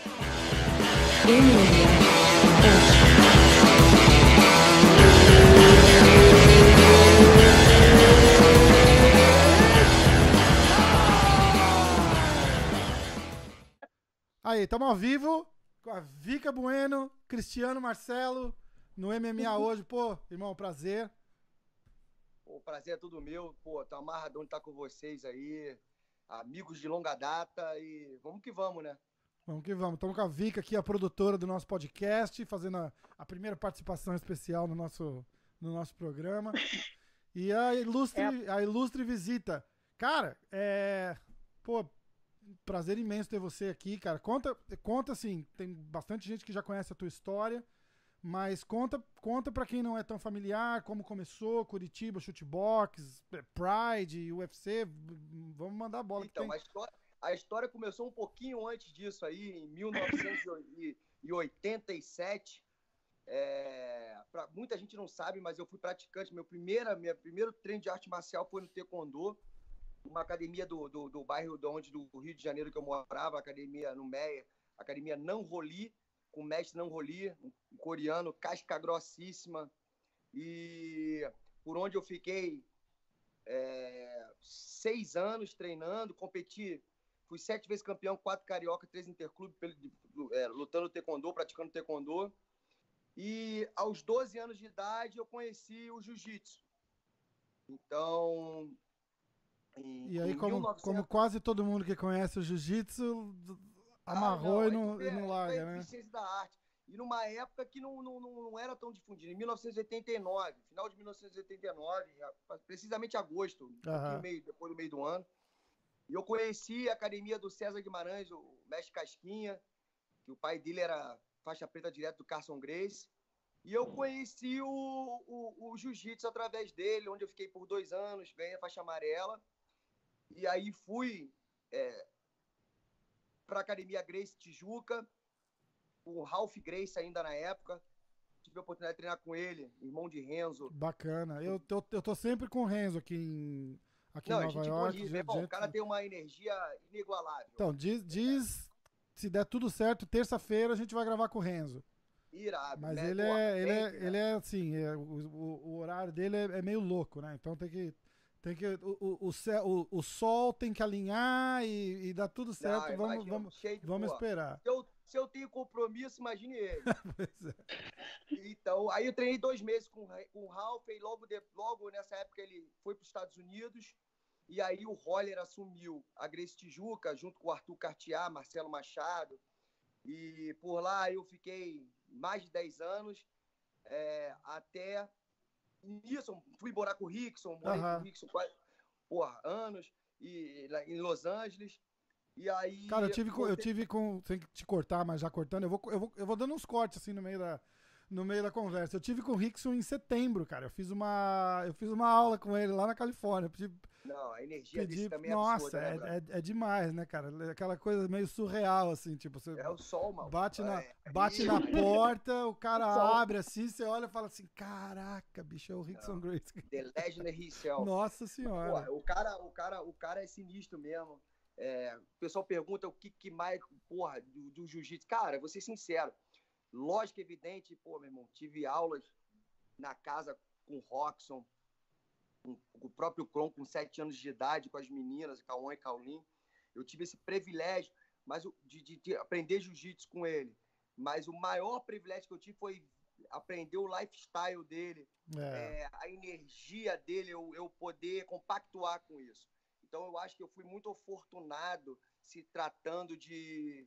Aí, estamos ao vivo com a Vika Bueno, Cristiano Marcelo, no MMA hoje. Pô, irmão, prazer. O prazer é todo meu. Pô, tô amarradão de estar com vocês aí, amigos de longa data, e vamos que vamos, né? Vamos que vamos. Estamos com a Vika aqui, a produtora do nosso podcast, fazendo a primeira participação especial no nosso programa. E a ilustre visita. Cara, pô, prazer imenso ter você aqui, cara. Conta assim, tem bastante gente que já conhece a tua história, mas conta pra quem não é tão familiar, como começou, Curitiba, Shootbox, Pride, UFC, vamos mandar a bola. Então, a história começou um pouquinho antes disso aí, em 1987. Muita gente não sabe, mas eu fui praticante. Meu primeiro treino de arte marcial foi no Taekwondo, uma academia do bairro do Rio de Janeiro que eu morava, academia no Meia, academia Nan Roli, com o mestre Nan Roli, um coreano, casca grossíssima, e por onde eu fiquei 6 anos treinando, competi, fui 7 vezes campeão, 4 carioca, 3 interclube, lutando taekwondo, praticando taekwondo, e aos 12 anos de idade eu conheci o jiu-jitsu. Então... E aí, como quase todo mundo que conhece o jiu-jitsu, amarrou e não larga, né? Eficiência da arte. E numa época que não era tão difundida. Em 1989, final de 1989, precisamente agosto, depois do meio do ano, e eu conheci a academia do César Guimarães, o mestre Casquinha, que o pai dele era faixa preta direto do Carson Gracie. E eu conheci o jiu-jitsu através dele, onde eu fiquei por 2 anos, ganhei a faixa amarela. E aí fui para a Academia Gracie Tijuca, o Ralph Gracie ainda na época. Tive a oportunidade de treinar com ele, irmão de Renzo. Bacana. Eu tô sempre com o Renzo aqui em Nova York. O cara tem uma energia inigualável. Então, diz se der tudo certo, terça-feira a gente vai gravar com o Renzo. Irado. Mas né? ele é assim, o horário dele é meio louco, né? Então tem que o sol tem que alinhar e dar tudo certo. Vamos esperar. Se eu tenho compromisso, imagine ele. Pois é. Então, aí eu treinei 2 meses com o Ralph, e logo nessa época ele foi para os Estados Unidos, e aí o Roller assumiu a Gracie Tijuca, junto com o Arthur Cartier, Marcelo Machado, e por lá eu fiquei mais de 10 anos, até... Nisso, fui morar com o Rickson, com o Rickson anos, e em Los Angeles. E aí. Cara, eu tive com. Sem te cortar, mas já cortando, eu vou dando uns cortes assim no meio da conversa. Eu tive com o Rickson em setembro, cara. Eu fiz uma aula com ele lá na Califórnia. Não, a energia desse também é absurda. Nossa, né, é demais, né, cara? Aquela coisa meio surreal, assim, tipo, você é o sol, mano. Bate na porta, o cara abre assim, você olha e fala assim, caraca, bicho, é o Rickson Gracie. The Legend himself. Nossa senhora. Pô, o cara é sinistro mesmo. O pessoal pergunta o que mais, do jiu-jitsu. Cara, vou ser sincero. Lógico, evidente, meu irmão, tive aulas na casa com o Roxon, com o próprio Kron, com 7 anos de idade, com as meninas, Cauã e Caulin. Eu tive esse privilégio de aprender jiu-jitsu com ele. Mas o maior privilégio que eu tive foi aprender o lifestyle dele, a energia dele, eu poder compactuar com isso. Então, eu acho que eu fui muito afortunado se tratando de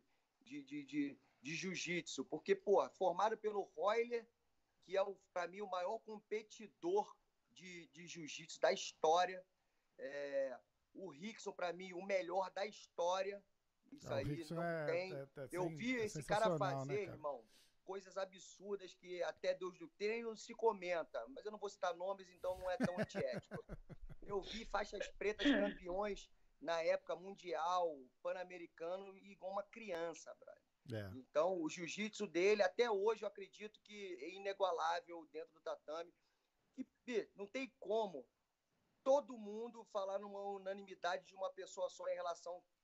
jiu-jitsu, porque, formado pelo Royler, que é, para mim, o maior competidor de jiu-jitsu da história. O Rickson, para mim, o melhor da história. Isso aí não tem. Eu vi esse cara fazer, né, cara? Irmão, coisas absurdas que até Deus do treino se comenta, mas eu não vou citar nomes, então não é tão antiético. Eu vi faixas pretas campeões na época mundial, pan-americano, igual uma criança, brother. Então, o jiu-jitsu dele, até hoje, eu acredito que é inigualável dentro do tatame. E não tem como todo mundo falar numa unanimidade de uma pessoa só em relação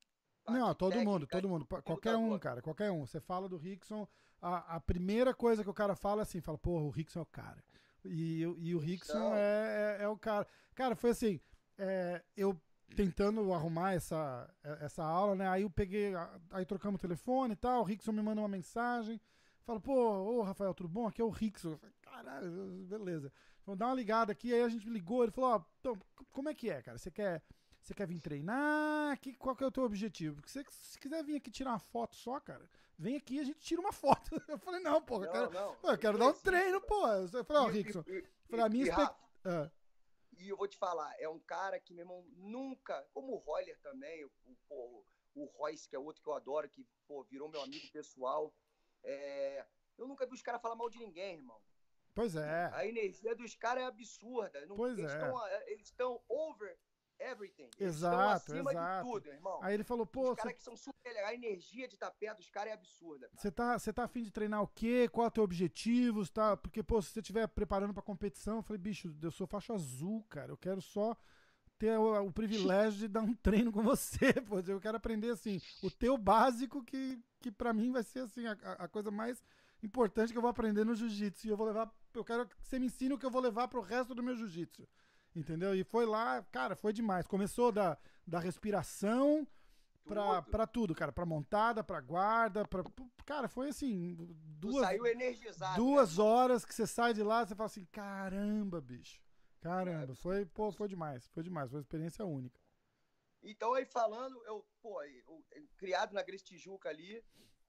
Não, todo mundo, técnica, todo mundo. do Qualquer um, lutador. cara, qualquer um. Você fala do Rickson, a primeira coisa que o cara fala é assim, fala, porra, o Rickson é o cara. E o Rickson Não, é o cara. Cara, foi assim, eu tentando arrumar essa aula, né? Aí eu peguei, aí trocamos o telefone e tal, o Rickson me manda uma mensagem, fala, pô, ô Rafael, tudo bom? Aqui é o Rickson. Eu falei, caralho, beleza. Vamos dar uma ligada aqui, aí a gente ligou, ele falou, ó, então, como é que é, cara? Você quer vir treinar? Qual que é o teu objetivo? Porque se quiser vir aqui tirar uma foto só, cara, vem aqui e a gente tira uma foto. Eu falei, não, porra, eu quero dar um treino, pô. Eu falei, ó, Rickson, falei, a minha expectativa... E eu vou te falar, é um cara que, meu irmão, nunca, como o Royler também, o Royce, que é outro que eu adoro, que, pô, virou meu amigo pessoal, eu nunca vi os caras falar mal de ninguém, irmão. Pois é. A energia dos caras é absurda. Pois eles estão over everything. Eles exato, estão acima exato. de tudo, irmão. Aí ele falou, pô... Os caras que são super legais, a energia de estar perto dos caras é absurda. Você tá afim de treinar o quê? Qual é o teu objetivo? Tá? Porque, pô, se você estiver preparando pra competição, eu falei, bicho, eu sou faixa azul, cara. Eu quero só ter o privilégio de dar um treino com você, pô. Eu quero aprender, assim, o teu básico, que pra mim vai ser, assim, a coisa mais importante que eu vou aprender no jiu-jitsu. E eu quero que você me ensine o que eu vou levar pro resto do meu jiu-jitsu. Entendeu? E foi lá, cara, foi demais. Começou da respiração pra tudo, cara. Pra montada, pra guarda, cara, foi assim, saiu energizado. 2 horas que você sai de lá, você fala assim, caramba, bicho. Caramba, foi demais, foi demais, foi uma experiência única. Então, aí falando, eu criado na Grace Tijuca ali,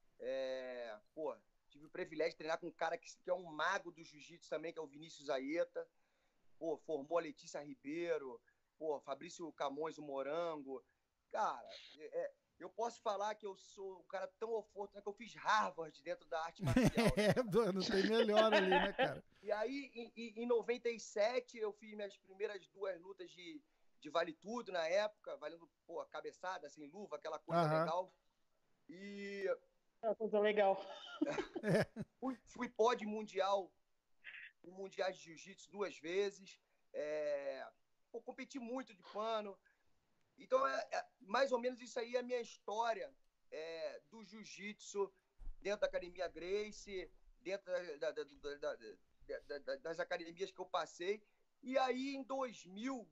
tive o privilégio de treinar com um cara que é um mago do jiu-jitsu também, que é o Vinícius Aeta. Pô, formou a Letícia Ribeiro, pô, Fabrício Camões, o Morango. Cara, eu posso falar que eu sou um cara tão oforto, né, que eu fiz Harvard dentro da arte marcial. Né? Não tem melhor ali, né, cara? E aí, em 97, eu fiz minhas primeiras 2 lutas de vale tudo na época, valendo, pô, cabeçada, sem luva, aquela coisa legal. E... É uma coisa legal. Fui pódio mundial, em mundiais de jiu-jitsu 2 vezes. Competi muito de pano. Então, mais ou menos isso aí é a minha história do jiu-jitsu dentro da Academia Gracie, dentro das academias que eu passei. E aí, em 2000,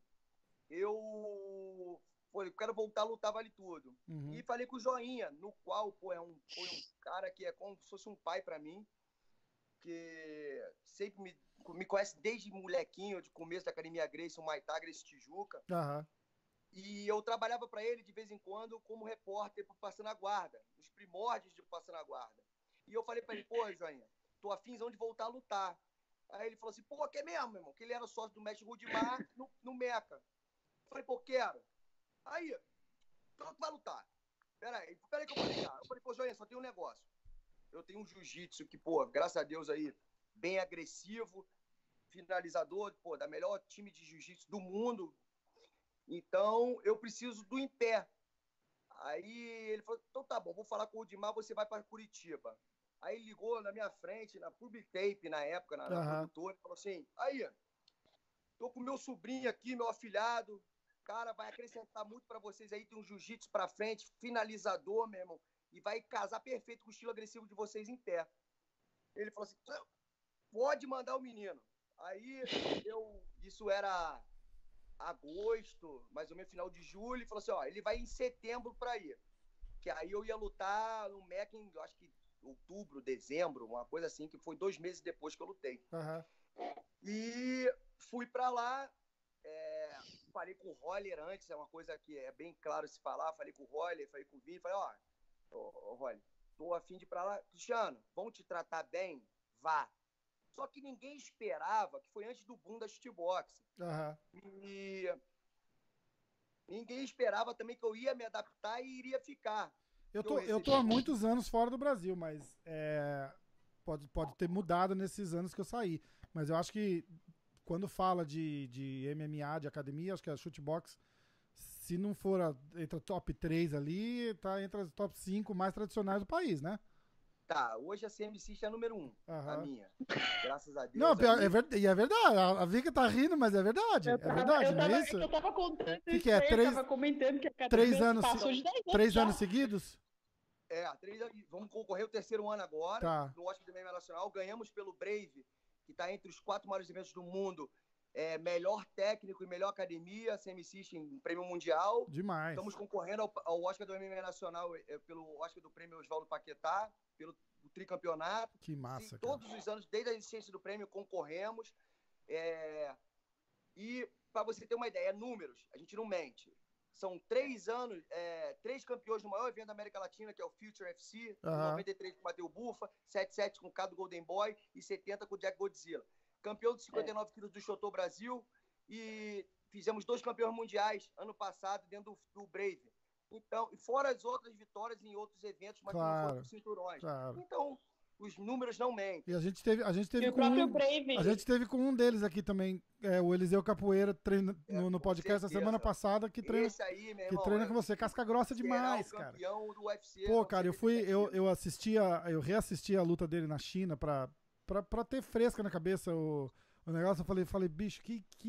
eu falei, quero voltar a lutar vale tudo. Uhum. E falei com o Joinha, no qual, pô, foi um cara que é como se fosse um pai para mim, que sempre me conhece desde molequinho, de começo da Academia Gracie, o Maitá, Gracie Tijuca. Aham. E eu trabalhava para ele de vez em quando como repórter pro Passando a Guarda, nos primórdios de Passando a Guarda. E eu falei para ele, pô, Joinha, tô afinzão de voltar a lutar. Aí ele falou assim, pô, quer mesmo, meu irmão? Que ele era sócio do mestre Rudimar no Meca. Eu falei, pô, quero. Aí, então tu vai lutar. Peraí que eu vou ligar. Eu falei, pô, Joinha, só tem um negócio. Eu tenho um jiu-jitsu que, pô, graças a Deus aí, bem agressivo, finalizador, pô, da melhor time de jiu-jitsu do mundo. Então, eu preciso do em pé. Aí ele falou, então tá bom, vou falar com o Rudimar, você vai para Curitiba. Aí ele ligou na minha frente, na Public Tape, na época, na produtora, e falou assim, aí, tô com meu sobrinho aqui, meu afilhado, cara, vai acrescentar muito para vocês aí, tem um jiu-jitsu para frente, finalizador, meu irmão, e vai casar perfeito com o estilo agressivo de vocês em pé. Ele falou assim, pode mandar o menino. Aí, isso era agosto, mais ou menos final de julho, ele falou assim, ó, ele vai em setembro para ir. Que aí eu ia lutar no MEC em, acho que outubro, dezembro, uma coisa assim, que foi 2 meses depois que eu lutei. Uhum. E fui para lá, falei com o Roller antes, é uma coisa que é bem claro se falar, falei com o Roller, falei com o Vini, falei, ó, Roller, tô a fim de ir para lá, Cristiano, vão te tratar bem? Vá. Só que ninguém esperava, que foi antes do boom da shootbox. Uhum. E ninguém esperava também que eu ia me adaptar e iria ficar. Eu tô há muitos anos fora do Brasil, mas pode ter mudado nesses anos que eu saí. Mas eu acho que quando fala de MMA, de academia, acho que a shootbox, se não for entre a top 3 ali, tá entre as top 5 mais tradicionais do país, né? Tá, hoje a CM System é a número 1, a minha. Graças a Deus. Não, é verdade. A Vika tá rindo, mas é verdade. É verdade, não é isso? Eu tava contando que é? eu tava comentando que a Academia passou de 10 anos. 3 anos seguidos? 3 anos. Vamos concorrer o terceiro ano agora, no Oscar do MMA Nacional. Ganhamos pelo Brave, que tá entre os 4 maiores eventos do mundo. Melhor técnico e melhor academia, CM System, prêmio mundial. Demais. Estamos concorrendo ao Oscar do MMA Nacional pelo Oscar do prêmio Osvaldo Paquetá, pelo tricampeonato. Que massa, todos os anos, desde a existência do prêmio, concorremos. E, para você ter uma ideia, números, a gente não mente. São 3 anos, 3 campeões do maior evento da América Latina, que é o Future FC, 93 com o Mateu Bufa, 77 com o Cado Golden Boy e 70 com o Jack Godzilla. Campeão de 59 quilos do Chotô Brasil e fizemos 2 campeões mundiais ano passado dentro do Brave. Então, e fora as outras vitórias em outros eventos, mas não foram cinturões. Claro. Então, os números não mentem. E a gente teve com um deles aqui também, o Eliseu Capoeira, treina no podcast da semana passada, que treina, esse aí, meu irmão, que treina com você. Casca grossa demais, cara. Do UFC, pô, cara, eu reassisti a luta dele na China pra ter fresca na cabeça o negócio. Eu falei, bicho,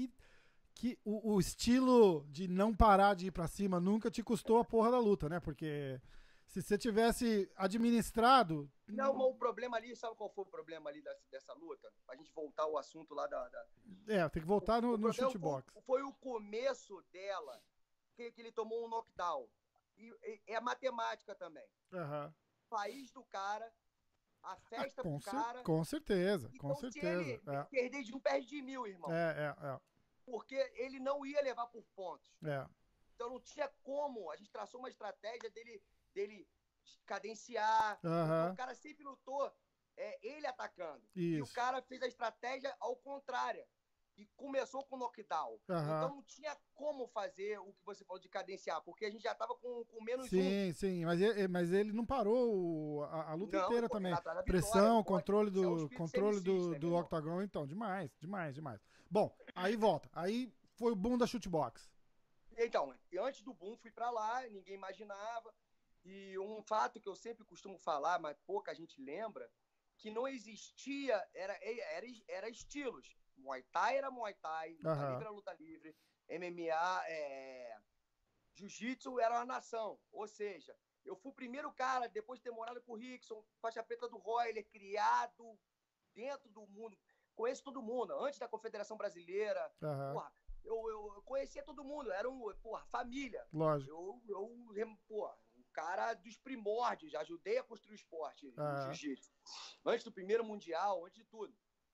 o estilo de não parar de ir pra cima nunca te custou a porra da luta, né? Porque se você tivesse administrado... Não, mas o problema ali, sabe qual foi o problema ali dessa luta? Pra gente voltar ao assunto lá tem que voltar no shootbox. Foi o começo dela, que ele tomou um knockdown. E é a matemática também. País do cara... A festa pro cara... Com certeza, então, com certeza. Se ele perder de 1, perde de 1000, irmão. Porque ele não ia levar por pontos. Então não tinha como. A gente traçou uma estratégia dele cadenciar. Então, o cara sempre lutou ele atacando. Isso. E o cara fez a estratégia ao contrário. E começou com knockdown. Então não tinha como fazer o que você falou de cadenciar, porque a gente já tava com menos Sim, mas ele não parou a luta inteira também. Pressão, controle do octagon, então, demais. Bom, aí volta. Aí foi o boom da shootbox. Então, antes do boom fui pra lá, ninguém imaginava. E um fato que eu sempre costumo falar, mas pouca gente lembra, que não existia, era estilos. Muay Thai era Muay Thai, luta livre era luta livre, MMA, Jiu-Jitsu era uma nação. Ou seja, eu fui o primeiro cara, depois de ter morado com o Rickson, faixa preta do Royler, criado dentro do mundo. Conheço todo mundo, antes da Confederação Brasileira. Porra, eu conhecia todo mundo, era família. Lógico. Um cara dos primórdios, ajudei a construir o esporte no Jiu-Jitsu. Antes do primeiro Mundial, antes de tudo.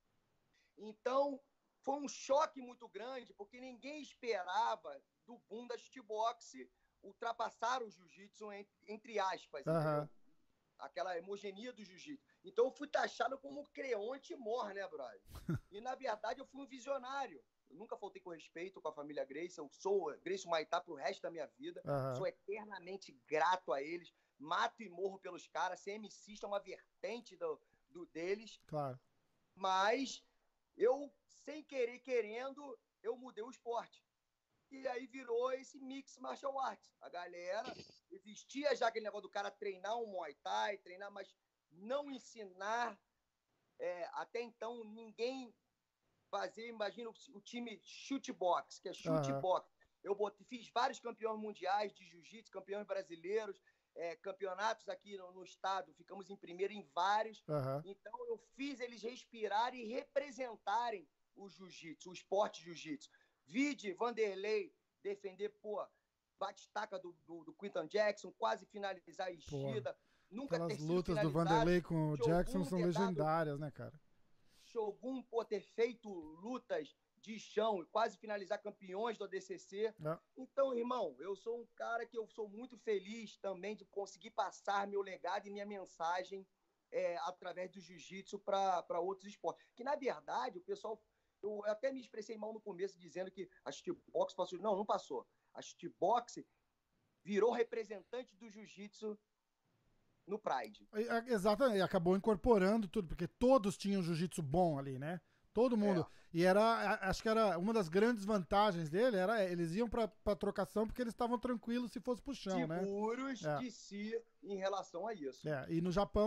Então, foi um choque muito grande, porque ninguém esperava do boom da shootbox ultrapassar o jiu-jitsu, entre aspas, aquela hemogenia do jiu-jitsu. Então, eu fui taxado como Creonte Mor, né, brother? E, na verdade, eu fui um visionário. Eu nunca faltei com respeito com a família Gracie. Eu sou Gracie Muay Thai pro resto da minha vida. Sou eternamente grato a eles. Mato e morro pelos caras. CM System é uma vertente deles. Claro. Mas... eu, sem querer, querendo, eu mudei o esporte. E aí virou esse mix martial arts. A galera, existia já aquele negócio do cara treinar um Muay Thai, mas não ensinar. Até então, ninguém fazia, imagina o time shootbox, que é shootbox. Eu fiz vários campeões mundiais de jiu-jitsu, campeões brasileiros, campeonatos aqui no estado, ficamos em primeiro em vários. Então eu fiz eles respirarem e representarem o jiu-jitsu, o esporte jiu-jitsu. Vide Vanderlei defender, bate-taca do Quinton Jackson, quase finalizar a Ishida. Nunca ter sido lutas do Vanderlei com o Jackson são legendárias, né, cara? Shogun, ter feito lutas de chão e quase finalizar campeões do ADCC. Então, irmão, eu sou um cara que eu sou muito feliz também de conseguir passar meu legado e minha mensagem através do jiu-jitsu para outros esportes. Que, na verdade, o pessoal... Eu até me expressei mal no começo dizendo que a shootbox passou... Não passou. A shootbox virou representante do jiu-jitsu no Pride. Exatamente. Acabou incorporando tudo, porque todos tinham jiu-jitsu bom ali, né? Todo mundo. E acho que era uma das grandes vantagens dele, eles iam pra trocação porque eles estavam tranquilos se fosse pro chão, né? Seguros de si em relação a isso. E no Japão,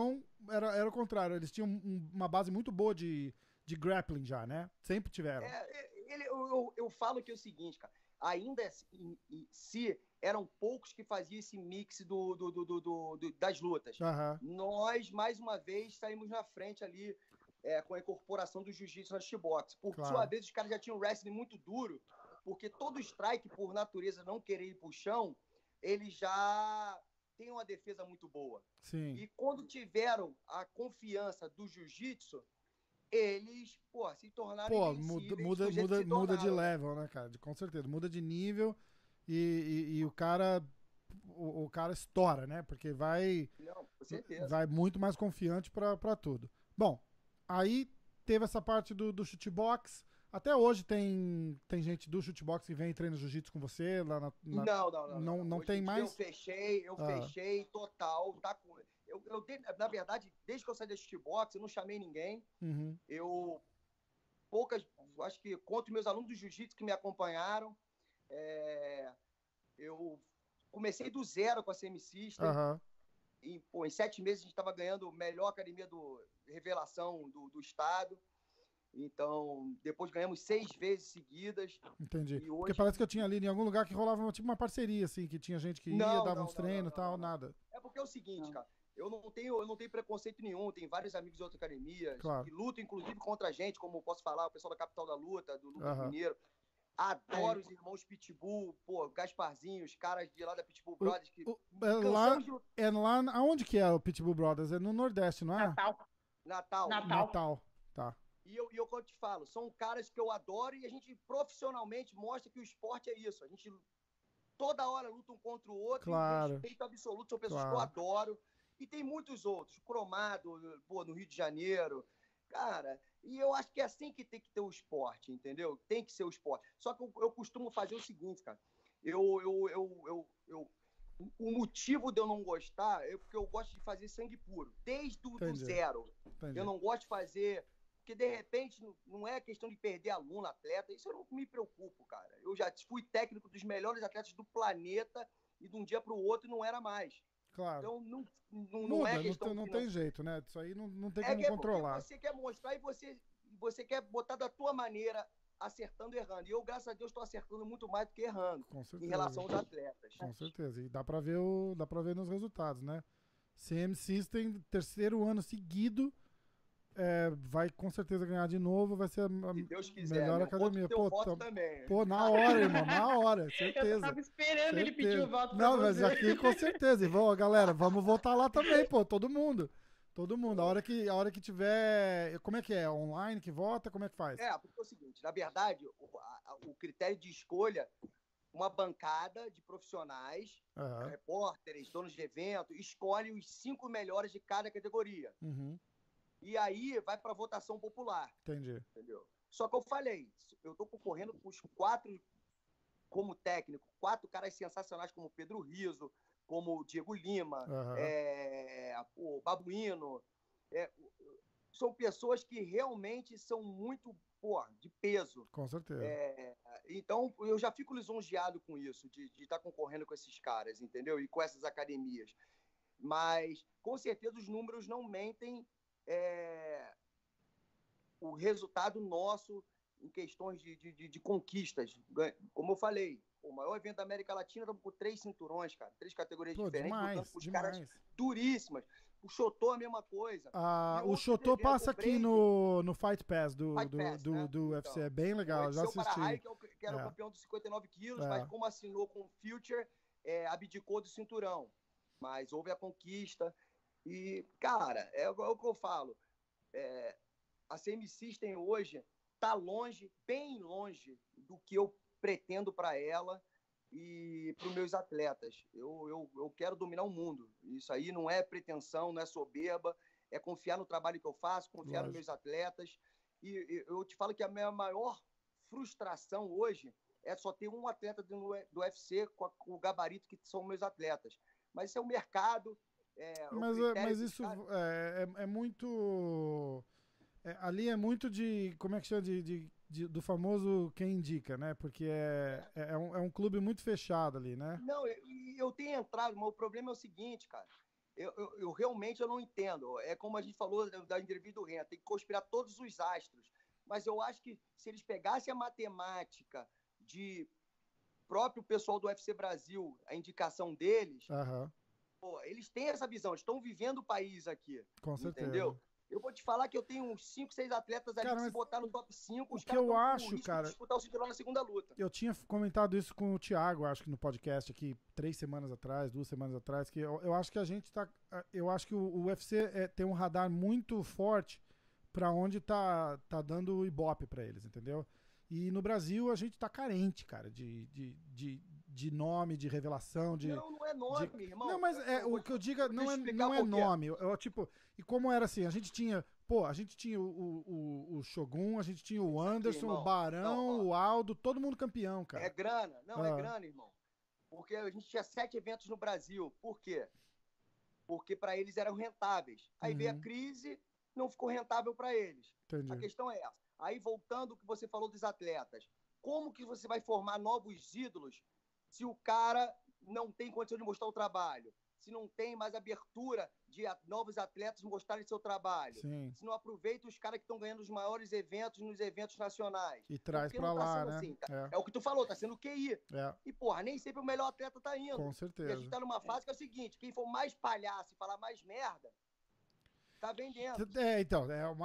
era o contrário. Eles tinham uma base muito boa de grappling já, né? Sempre tiveram. Eu falo que é o seguinte, cara. Ainda se eram poucos que faziam esse mix das lutas. Nós, mais uma vez, saímos na frente ali com a incorporação do jiu-jitsu na X-Box. Por sua vez, os caras já tinham um wrestling muito duro, porque todo strike, por natureza, não querer ir pro chão, ele já tem uma defesa muito boa. Sim. E quando tiveram a confiança do jiu-jitsu, eles, se tornaram invencíveis. Muda de level, né, cara? Com certeza. Muda de nível e o cara estoura, né? Porque vai muito mais confiante pra tudo. Bom, aí teve essa parte do chutebox. Até hoje tem gente do chutebox que vem e treina jiu-jitsu com você lá não tem mais? Eu fechei total, tá com... na verdade, desde que eu saí da chutebox, eu não chamei ninguém. Uhum. Acho que contra meus alunos do jiu-jitsu que me acompanharam, eu comecei do zero com a CM System. Em 7 meses a gente estava ganhando a melhor academia revelação do estado. Então, depois ganhamos 6 vezes seguidas. Entendi. E hoje... Porque parece que eu tinha ali em algum lugar que rolava tipo uma parceria, assim, que tinha gente que dava uns treinos e tal, nada. É porque é o seguinte, cara, eu não tenho preconceito nenhum, tem vários amigos de outras academias que lutam, inclusive, contra a gente, como eu posso falar, o pessoal da Capital da Luta, do Lucas Mineiro. Adoro os irmãos Pitbull, Gasparzinho, os caras de lá da Pitbull Brothers. Lá, aonde que é o Pitbull Brothers? É no Nordeste, não é? Natal. Tá. E eu quando te falo, são caras que eu adoro e a gente profissionalmente mostra que o esporte é isso. A gente toda hora luta um contra o outro, respeito absoluto, são pessoas que eu adoro. E tem muitos outros, Cromado, no Rio de Janeiro. Cara, e eu acho que é assim que tem que ter o esporte, entendeu? Tem que ser o esporte. Só que eu costumo fazer o seguinte, cara. O motivo de eu não gostar é porque eu gosto de fazer sangue puro, desde do zero. Entendi. Eu não gosto de fazer... Porque, de repente, não é questão de perder aluno, atleta. Isso eu não me preocupo, cara. Eu já fui técnico dos melhores atletas do planeta e de um dia para o outro não era mais. Claro. Então, não é questão... Não tem jeito, né? Isso aí não tem como controlar. Você quer mostrar e você quer botar da tua maneira, acertando e errando. E eu, graças a Deus, estou acertando muito mais do que errando. Com certeza. Em relação aos atletas. Com certeza. E dá para ver nos resultados, né? CM System, 3º ano seguido... vai com certeza ganhar de novo, vai ser a melhor academia. Na hora, irmão, na hora, certeza. Eu tava esperando ele pedir o voto pra Não, mas aqui com certeza. E galera, vamos votar lá também, todo mundo. A hora que tiver... Como é que é? Online que vota? Como é que faz? Porque é o seguinte, na verdade, o critério de escolha, uma bancada de profissionais, repórteres, donos de evento, escolhe os 5 melhores de cada categoria. E aí vai para votação popular. Entendi. Entendeu? Só que eu falei, eu estou concorrendo com os 4 como técnico, 4 caras sensacionais como Pedro Rizzo, como Diego Lima, o Babuíno. São pessoas que realmente são muito de peso. Com certeza. Então, eu já fico lisonjeado com isso, de estar concorrendo com esses caras, entendeu? E com essas academias. Mas, com certeza, os números não mentem o resultado nosso em questões de conquistas. Como eu falei, o maior evento da América Latina, estamos com 3 cinturões, cara, 3 categorias diferentes, lutando com os caras duríssimas. O Chotô a mesma coisa. O Chotô passa aqui no Fight Pass do UFC, é bem legal, já assisti. Para que era o campeão dos 59 quilos, mas como assinou com o Future, abdicou do cinturão. Mas houve a conquista. E, cara, é o que eu falo. A CM System hoje está longe, bem longe do que eu pretendo para ela e para os meus atletas. Eu quero dominar o mundo. Isso aí não é pretensão, não é soberba, é confiar no trabalho que eu faço, confiar nos meus atletas. E eu te falo que a minha maior frustração hoje é só ter um atleta do UFC com o gabarito que são meus atletas. Mas isso é o mercado... Mas isso é muito... ali é muito de... Como é que chama? Do famoso quem indica, né? Porque é um clube muito fechado ali, né? Não, eu tenho entrado, mas o problema é o seguinte, cara. eu realmente eu não entendo. É como a gente falou da entrevista do Ren, tem que conspirar todos os astros. Mas eu acho que se eles pegassem a matemática de próprio pessoal do UFC Brasil, a indicação deles, pô, eles têm essa visão, estão vivendo o país aqui. Com certeza. Entendeu? Eu vou te falar que eu tenho uns 5, 6 atletas ali, cara, que se botar no top 5, os caras eu acho, cara, disputar o cinturão na segunda luta. Eu tinha comentado isso com o Thiago, acho que no podcast aqui, 2 semanas atrás, que eu acho que a gente tá... Eu acho que o UFC tem um radar muito forte pra onde tá dando o ibope pra eles, entendeu? E no Brasil a gente tá carente, cara, de nome, de revelação, de... Não é nome, irmão. Não, mas o que eu digo não é nome. Tipo, e como era assim, a gente tinha o Shogun, a gente tinha o Anderson, aqui, o Barão, o Aldo, todo mundo campeão, cara. É grana, é grana, irmão. Porque a gente tinha 7 eventos no Brasil. Por quê? Porque pra eles eram rentáveis. Aí veio a crise, não ficou rentável pra eles. Entendi. A questão é essa. Aí, voltando ao que você falou dos atletas, como que você vai formar novos ídolos se o cara não tem condição de mostrar o trabalho? Se não tem mais abertura de novos atletas mostrarem seu trabalho? Sim. Se não aproveita os caras que estão ganhando os maiores eventos nos eventos nacionais? E traz pra lá, né? Assim, é o que tu falou, tá sendo QI. É. E, porra, nem sempre o melhor atleta tá indo. Com certeza. E a gente tá numa fase que é o seguinte, quem for mais palhaço e falar mais merda, tá vendendo. Então,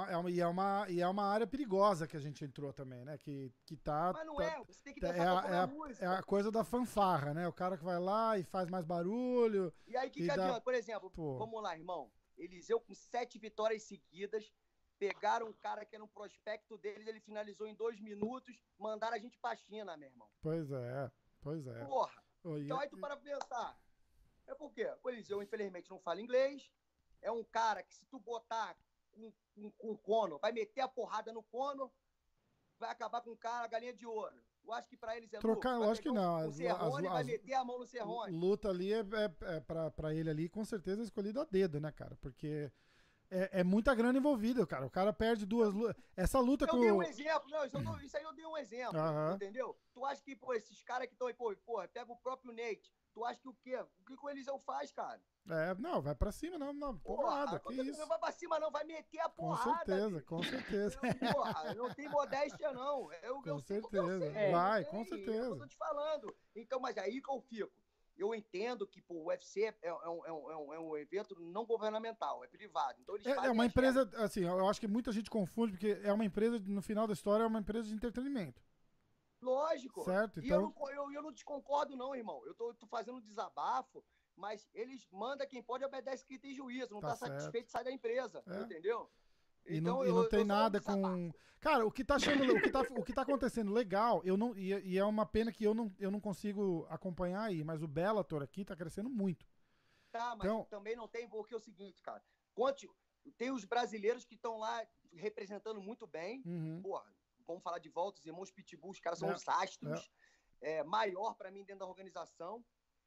é uma área perigosa que a gente entrou também, né? Que tá... Mas não você tem que deixar música. É a coisa da fanfarra, né? O cara que vai lá e faz mais barulho. E aí, que adianta? Por exemplo, vamos lá, irmão. Eliseu com 7 vitórias seguidas, pegaram um cara que era um prospecto deles, ele finalizou em 2 minutos, mandaram a gente pra China, meu irmão. Pois é. Porra. Então aí tu para pensar. É por quê? O Eliseu, infelizmente, não fala inglês. É um cara que, se tu botar com o Conor, vai meter a porrada no Conor, vai acabar com o cara, a galinha de ouro. Eu acho que pra eles é trocar, lógico que não. O Cerrone vai meter a mão no Cerrone. Luta ali pra ele ali, com certeza, escolhido a dedo, né, cara? Porque é muita grana envolvida, cara. O cara perde 2 lutas. Essa luta com... Eu dei um exemplo. Não, isso aí eu dei um exemplo. Entendeu? Tu acha que, esses caras que estão aí, pega o próprio Nate. Tu acha que o quê? O que o Eliseu faz, cara? Não, vai pra cima, não, porrada, que isso. Não vai pra cima, não, vai meter a porrada. Com certeza. Porra, não tem modéstia, não. Com certeza, com certeza. É o que eu tô te falando. Então, mas aí que eu fico. Eu entendo que o UFC é um evento não governamental, é privado. Então eles é uma empresa, assim, eu acho que muita gente confunde, porque é uma empresa, no final da história, é uma empresa de entretenimento. Lógico. Certo, então... E eu não desconcordo, não, irmão. Eu tô fazendo um desabafo, mas eles mandam quem pode, obedece quem tem juízo. Não tá satisfeito, sai da empresa. Entendeu? E então, não tem nada com... Cara, o que tá acontecendo legal, e é uma pena que eu não consigo acompanhar aí, mas o Bellator aqui tá crescendo muito. Tá, mas então... também não tem, porque é o seguinte, cara. Tem os brasileiros que estão lá representando muito bem. Porra, vamos falar de volta, os irmãos Pitbull, os caras são os astros. Maior pra mim dentro da organização.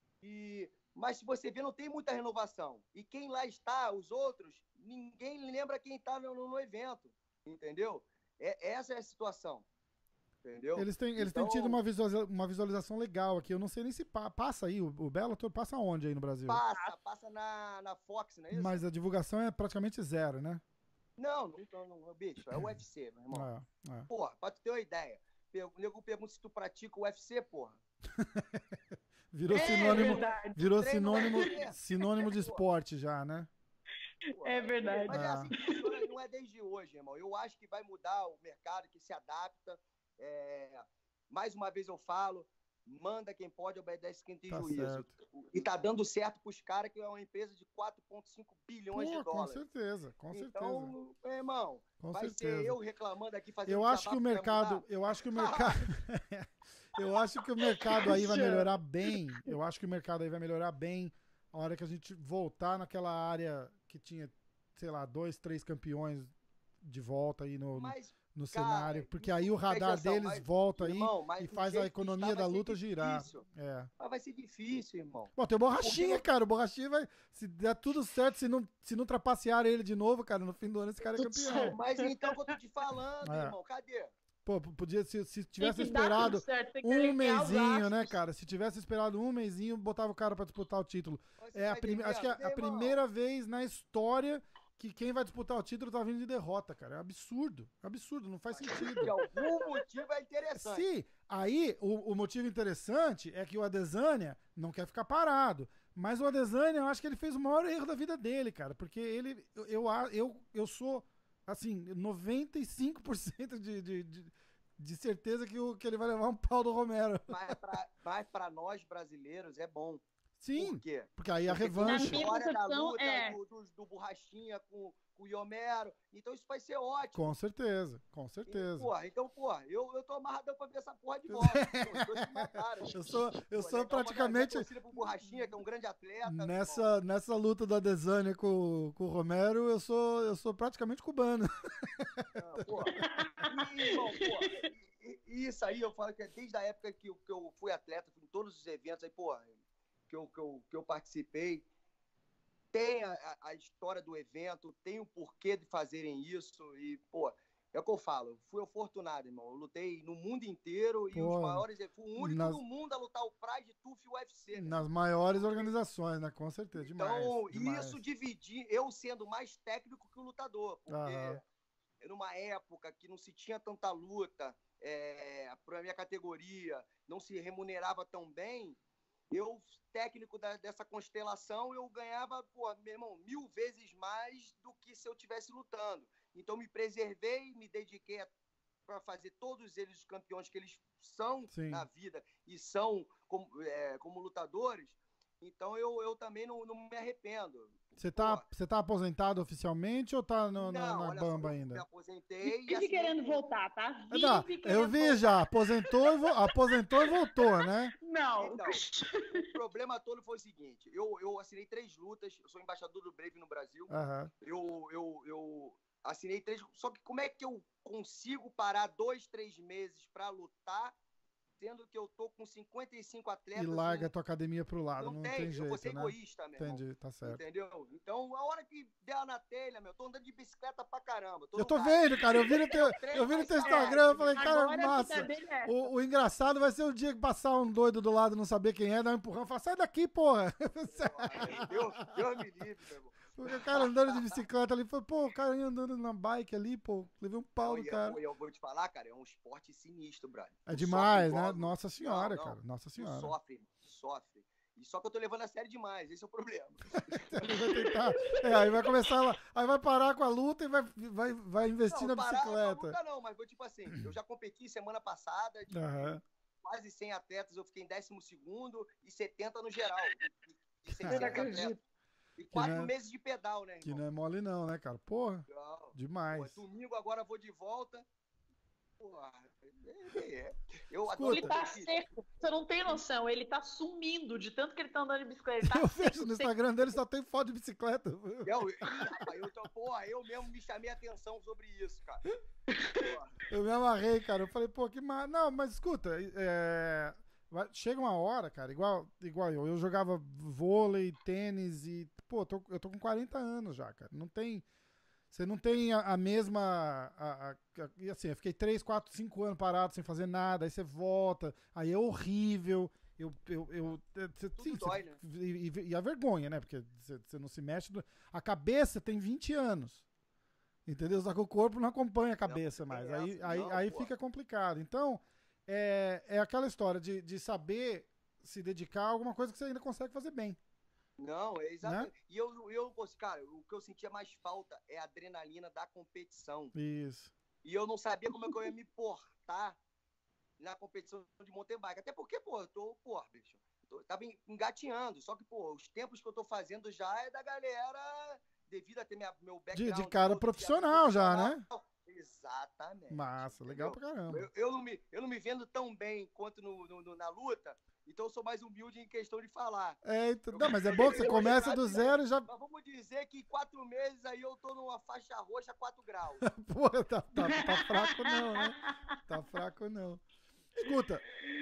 Mas se você ver, não tem muita renovação. E quem lá está, os outros, ninguém lembra quem está no evento. Entendeu? Essa é a situação. Entendeu? Eles têm tido uma visualização legal aqui. Eu não sei nem se passa aí. O Bellator passa onde aí no Brasil? Passa na Fox, não é isso? Mas a divulgação é praticamente zero, né? Não, bicho, é o UFC, meu irmão. Porra, pra tu ter uma ideia. O nego pergunta se tu pratica o UFC, porra. Virou sinônimo de esporte já, né? É verdade. Mas é assim que funciona, não é desde hoje, irmão. Eu acho que vai mudar o mercado, que se adapta. Mais uma vez eu falo, manda quem pode, obedece quem tem juízo. Certo. E tá dando certo pros caras, que é uma empresa de 4,5 bilhões de dólares. Com certeza. Então, meu irmão, vai ser eu reclamando aqui, fazendo eu acho que o mercado aí vai melhorar bem. Eu acho que o mercado aí vai melhorar bem a hora que a gente voltar naquela área que tinha, sei lá, 2, 3 campeões de volta aí no cenário, porque aí o radar deles volta aí e faz a economia da luta girar. Mas vai ser difícil, irmão. Bom, tem o Borrachinha, cara. O Borrachinha vai... Se der tudo certo, se não trapacear ele de novo, cara, no fim do ano esse cara é campeão. Mas então, o que eu tô te falando, irmão, cadê? Pô, podia, se tivesse Tem que dar esperado tudo certo, tem que um aliviar os mesinho, né, astros. cara? Se tivesse esperado um mesinho, botava o cara pra disputar o título. Você É tá entendendo? acho que é Meu a irmão, primeira vez na história que quem vai disputar o título tá vindo de derrota, cara. É absurdo. Absurdo, não faz sentido. de algum motivo é interessante. Sim, aí o motivo interessante é que o Adesanya não quer ficar parado. Mas o Adesanya, eu acho que ele fez o maior erro da vida dele, cara. Porque eu sou, assim, 95% de certeza que ele vai levar um pau do Romero. Mas pra nós brasileiros é bom. Sim, Por quê? porque aí a Porque tem revanche. minha história da concepção luta é- do Borrachinha com o Iomero. Então isso vai ser ótimo. Com certeza, com E, certeza. porra, eu tô amarradão pra ver essa porra de volta. Os dois se mataram. Eu sou praticamente. Pro Borrachinha, que é um grande atleta. meu irmão. Nessa luta do Adesanya com o Romero, eu sou praticamente cubano. Ah, porra. Irmão, porra. E isso aí eu falo que é desde a época que eu fui atleta, fui em todos os eventos aí, porra, que eu participei. Tem a história do evento, tem o porquê de fazerem isso. E, pô, é o que eu falo. Eu fui afortunado, irmão. Eu lutei no mundo inteiro e os maiores. Fui o único do mundo a lutar o Pride, TUF e o UFC. Nas maiores organizações, né? Com certeza. Demais. Então, demais. isso dividir, eu sendo mais técnico que o lutador. Porque Aham. numa época que não se tinha tanta luta para a minha categoria, não se remunerava tão bem, eu, técnico dessa constelação, eu ganhava, pô, meu irmão, 1000 vezes mais do que se eu estivesse lutando. Então, me preservei, me dediquei para fazer todos eles os campeões que eles são Sim. na vida e são como lutadores. Então, eu também não me arrependo. Você tá aposentado oficialmente ou tá na olha só, bamba eu ainda? me aposentei e Vive querendo voltar, tá? Tá, Vive eu querendo vi voltar. já, aposentou e voltou, né? Não. Então, o problema todo foi o seguinte, eu assinei 3 lutas, eu sou embaixador do Brave no Brasil, Aham. eu assinei 3, só que como é que eu consigo parar 2, 3 meses para lutar, sendo que eu tô com 55 atletas... E larga a tua academia pro lado, não tem eu jeito, vou ser né? egoísta, meu irmão. Entendi, tá certo. Entendeu? Então, a hora que der na telha, meu, tô andando de bicicleta pra caramba. Eu tô vendo, cara, eu vi no teu Instagram, eu falei, cara, Agora a vida massa. dele é essa. O engraçado vai ser o dia que passar um doido do lado, não saber quem é, dar um empurrão, falar, sai daqui, porra. Deus me livre, meu irmão. O cara andando de bicicleta ali, foi, pô, o cara ia andando na bike ali, pô, levei um pau do cara. Eu vou te falar, cara, é um esporte sinistro, brother. É demais, né? Nossa senhora, cara, nossa Tu senhora. sofre, irmão, sofre. E só que eu tô levando a sério demais, esse é o problema. Ele vai tentar, aí vai começar lá, aí vai parar com a luta e vai investir na parar bicicleta. com a luta não, mas vou tipo assim, eu já competi semana passada, de Aham. quase 100 atletas, eu fiquei em 12º e 70 no geral. E 600 Eu não acredito. atletas. E 4 não é- meses de pedal, né, Que irmão? não é mole não, né, cara? Porra, Não. demais. Pô, domingo agora eu vou de volta. Porra, eu Escuta. adoro Ele tá competir. seco. Você não tem noção. Ele tá sumindo de tanto que ele tá andando de bicicleta. Ele tá Eu seco, vejo no seco. Instagram dele só tem foto de bicicleta. Rapaz, eu mesmo me chamei a atenção sobre isso, cara. Porra. Eu me amarrei, cara. Eu falei, pô, que massa. Não, mas escuta, chega uma hora, cara, igual eu jogava vôlei, tênis e, pô, eu tô com 40 anos já, cara. Não tem. Você não tem a mesma. E assim, eu fiquei 3, 4, 5 anos parado sem fazer nada, aí você volta, aí é horrível. Tudo dói, né? E a vergonha, né? Porque você não se mexe. A cabeça tem 20 anos. Entendeu? Só que o corpo não acompanha a cabeça mais. Aí pô. fica complicado. Então, é aquela história de saber se dedicar a alguma coisa que você ainda consegue fazer bem. Não, é exatamente. Né? E eu, cara, o que eu sentia mais falta é a adrenalina da competição. Isso. E eu não sabia como é que eu ia me portar na competição de mountain bike. Até porque, pô, bicho, tava engateando. Só que, pô, os tempos que eu tô fazendo já é da galera, devido a ter meu background. De cara profissional já, né? Exatamente. Massa, legal pra caramba. Eu não me vendo tão bem quanto na luta, então eu sou mais humilde em questão de falar. Não, mas é bom que você começa do zero e já. Mas vamos dizer que em 4 meses aí eu tô numa faixa roxa 4 graus. Pô, tá fraco não, né? Tá fraco não. Escuta,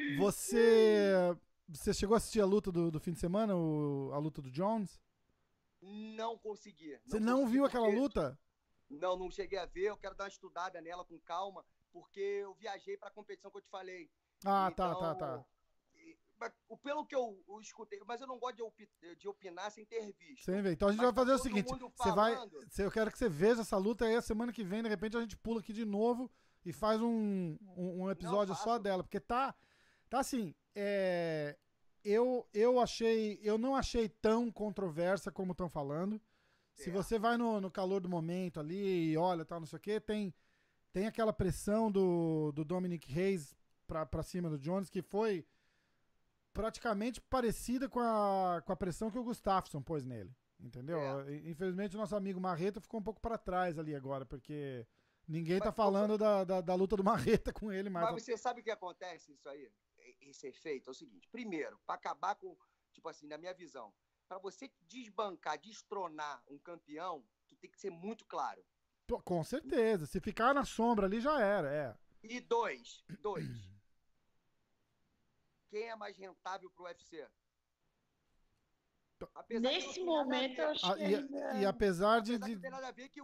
você chegou a assistir a luta do fim de semana, a luta do Jones? Não consegui. Você não viu aquela luta? Não cheguei a ver, eu quero dar uma estudada nela com calma, porque eu viajei para a competição que eu te falei. Ah, Então, tá. pelo que eu escutei, mas eu não gosto de opinar sem ter visto. Sem ver. Então a gente Mas vai fazer o todo seguinte: mundo você vai, falando, eu quero que você veja essa luta aí a semana que vem, de repente a gente pula aqui de novo e faz um episódio só dela, porque tá assim, eu não achei tão controversa como estão falando. Se você vai no calor do momento ali e olha, tal, não sei o que, tem aquela pressão do Dominic Reyes pra cima do Jones, que foi praticamente parecida com a pressão que o Gustafsson pôs nele, entendeu? Infelizmente o nosso amigo Marreta ficou um pouco pra trás ali agora, porque ninguém tá falando da luta do Marreta com ele mais. Mas você sabe o que acontece isso aí? Esse efeito é o seguinte: primeiro, para acabar com, tipo assim, na minha visão, para você desbancar, destronar um campeão, tu tem que ser muito claro. Com certeza, se ficar na sombra ali já era, E dois, quem é mais rentável pro UFC? Nesse momento, eu acho que e apesar de não tem nada a ver que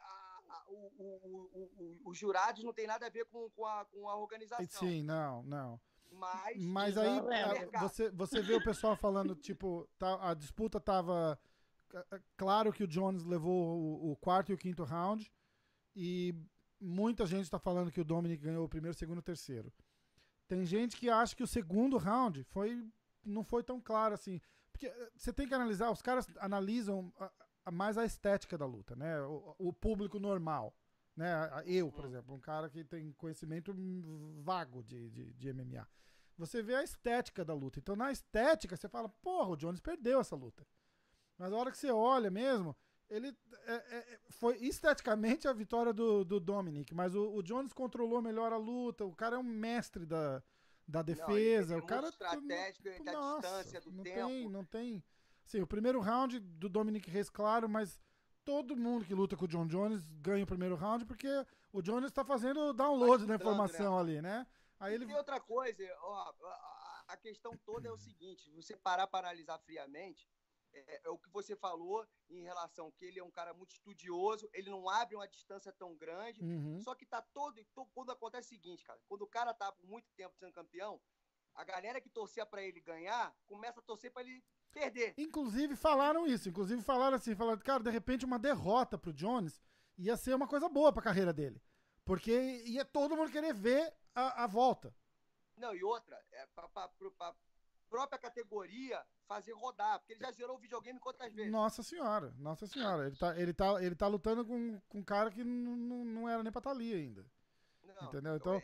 os jurados não tem nada a ver com a organização. Sim, não. Mas aí você vê o pessoal falando, tipo, a disputa tava... Claro que o Jones levou o quarto e o quinto round, e muita gente tá falando que o Dominic ganhou o primeiro, segundo e terceiro. Tem gente que acha que o segundo round não foi tão claro assim. Porque você tem que analisar, os caras analisam mais a estética da luta, né? O público normal. Né? Eu, por exemplo, um cara que tem conhecimento vago de MMA. Você vê a estética da luta. Então, na estética, você fala, porra, o Jones perdeu essa luta. Mas a hora que você olha mesmo, ele foi esteticamente a vitória do Dominic, mas o Jones controlou melhor a luta, o cara é um mestre da defesa, o cara estratégico, ele tá à distância do tempo. Não tem. Sim, o primeiro round do Dominic Reyes, claro, mas todo mundo que luta com o John Jones ganha o primeiro round porque o Jones tá fazendo download da informação, né? Ali, né? Aí e outra coisa, ó, a questão toda é o seguinte: você parar para analisar friamente, é o que você falou em relação que ele é um cara muito estudioso, ele não abre uma distância tão grande, só que tá quando acontece o seguinte, cara, quando o cara tá por muito tempo sendo campeão, a galera que torcia para ele ganhar, começa a torcer para ele perder. Inclusive falaram assim, cara, de repente uma derrota pro Jones ia ser uma coisa boa pra carreira dele, porque ia todo mundo querer ver a volta. Não, e outra, pra própria categoria fazer rodar, porque ele já zerou o videogame quantas vezes? Nossa senhora. Ele tá lutando com um cara que não era nem pra estar ali ainda. Não, entendeu? Então,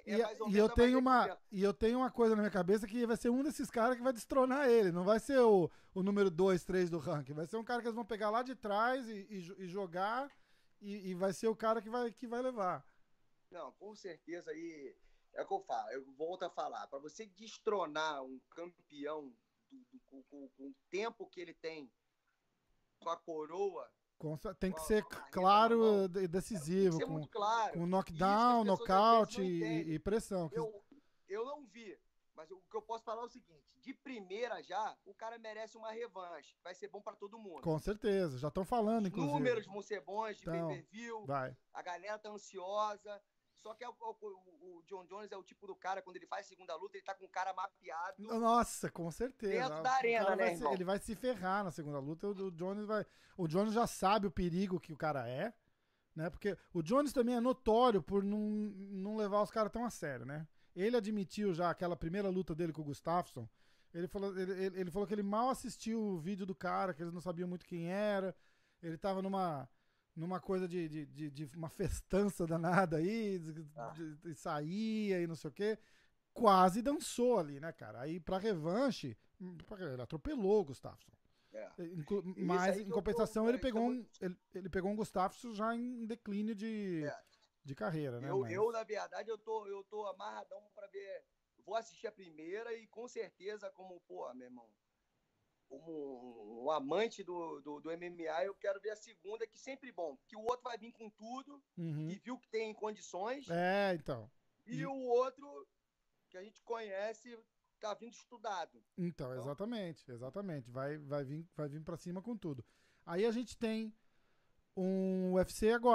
eu tenho uma coisa na minha cabeça que vai ser um desses caras que vai destronar ele. Não vai ser o número 2, 3 do ranking. Vai ser um cara que eles vão pegar lá de trás e jogar, e vai ser o cara que vai levar. Não, com certeza. E é o que eu falo. Eu volto a falar. Para você destronar um campeão com o tempo que ele tem com a coroa, tem que ser claro e decisivo, tem que ser muito claro. Com knockdown, nocaute e pressão. Eu não vi, mas o que eu posso falar é o seguinte: de primeira já, o cara merece uma revanche, vai ser bom para todo mundo. Com certeza, já estão falando, inclusive. Os números vão ser bons de pay-per-view, vai. A galera tá ansiosa. Só que o John Jones é o tipo do cara, quando ele faz segunda luta, ele tá com o cara mapeado. Nossa, com certeza. Dentro da arena, né, ele vai se ferrar na segunda luta. O Jones já sabe o perigo que o cara é, né? Porque o Jones também é notório por não levar os caras tão a sério, né? Ele admitiu já aquela primeira luta dele com o Gustafsson. Ele falou que ele mal assistiu o vídeo do cara, que eles não sabiam muito quem era. Ele tava numa coisa de uma festança danada aí, de saía e não sei o quê, quase dançou ali, né, cara? Aí pra revanche, ele atropelou o Gustafsson. Mas em compensação ele pegou um Gustafsson já em declínio de carreira, né? Eu, na verdade, eu tô amarradão pra ver. Vou assistir a primeira e com certeza, como, meu irmão, como um amante do MMA, eu quero ver a segunda, que sempre bom, que o outro vai vir com tudo, e viu que tem condições. Então. E o outro, que a gente conhece, tá vindo estudado. Então, exatamente. Vai vir pra cima com tudo. Aí a gente tem um UFC agora.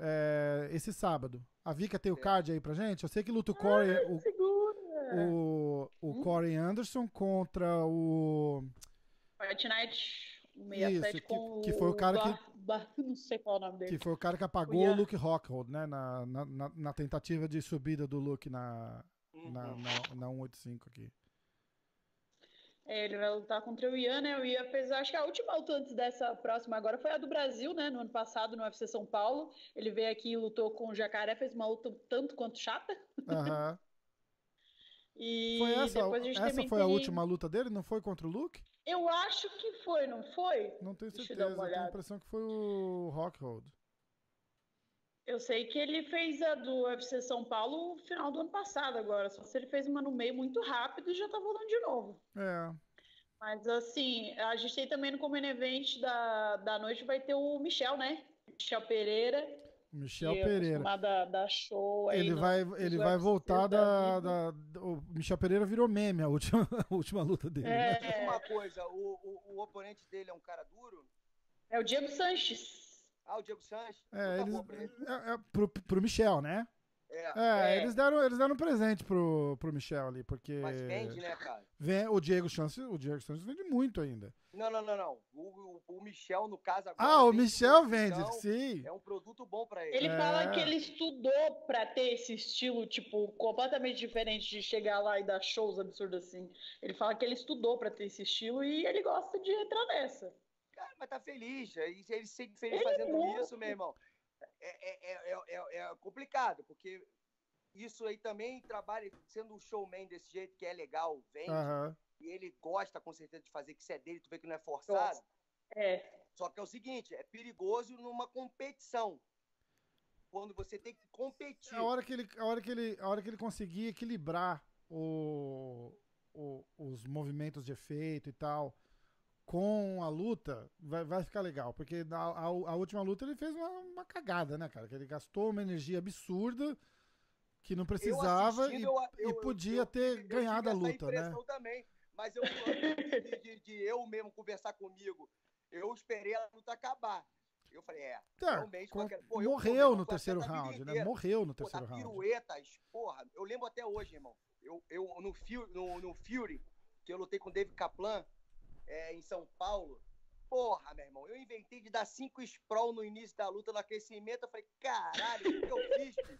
esse sábado. A Vika tem o card aí pra gente? Eu sei que luta o Corey, o Corey Anderson contra o... Fight Night 67 Isso, com que foi o cara não sei qual é o nome dele. que foi o cara que apagou o Luke Rockhold, né? Na tentativa de subida do Luke na 185 aqui. Ele vai lutar contra o Ian, né? O Ian fez, acho que a última luta antes dessa próxima agora foi a do Brasil, né? No ano passado, no UFC São Paulo. Ele veio aqui e lutou com o Jacaré, fez uma luta tanto quanto chata. Aham. E Foi depois a gente essa também foi a última luta dele? Não foi contra o Luke? Eu acho que foi, não foi? Não tenho Deixa eu certeza, dar uma eu tenho a olhada. impressão que foi o Rockhold. Eu sei que ele fez a do UFC São Paulo no final do ano passado agora. Só se ele fez uma no meio muito rápido e já tá voltando de novo. É. Mas assim, a gente tem também no Common Event da noite vai ter o Michel, né? Michel Pereira. Michel que Pereira. É acostumado a dar show aí Ele vai voltar o Michel Pereira virou meme a última, a última luta dele. Né? Diz uma coisa, o oponente dele é um cara duro? É o Diego Sanches. Ah, o Diego Sanches? Pro Michel, né? Eles deram um presente pro Michel ali, porque... Mas vende, né, cara? O Diego Sanches vende muito ainda. Não. O Michel, no caso, agora... Ah, o Michel vende, então, sim. É um produto bom pra ele. Ele fala que ele estudou pra ter esse estilo, tipo, completamente diferente de chegar lá e dar shows absurdos assim. Ele fala que ele estudou pra ter esse estilo e ele gosta de entrar nessa. Cara, mas tá feliz. Ele se sente feliz fazendo isso, meu irmão. É complicado, porque isso aí também trabalha, sendo um showman desse jeito, que é legal, vende, e ele gosta com certeza de fazer, que isso é dele, tu vê que não é forçado. Só que é o seguinte, é perigoso numa competição, quando você tem que competir. A hora que ele conseguir equilibrar os movimentos de efeito e tal com a luta, vai ficar legal, porque a última luta ele fez uma cagada, né, cara? Que ele gastou uma energia absurda que não precisava e podia ter ganhado a luta, né? Também, mas eu de eu mesmo conversar comigo, eu esperei a luta acabar. Eu falei, realmente... Morreu no terceiro round, né? Morreu no terceiro round. Piruetas, porra, eu lembro até hoje, irmão. Eu no Fury, que eu lutei com o David Kaplan, em São Paulo, porra, meu irmão, eu inventei de dar 5 sprawl no início da luta, no aquecimento, eu falei, caralho, o que eu fiz, filho?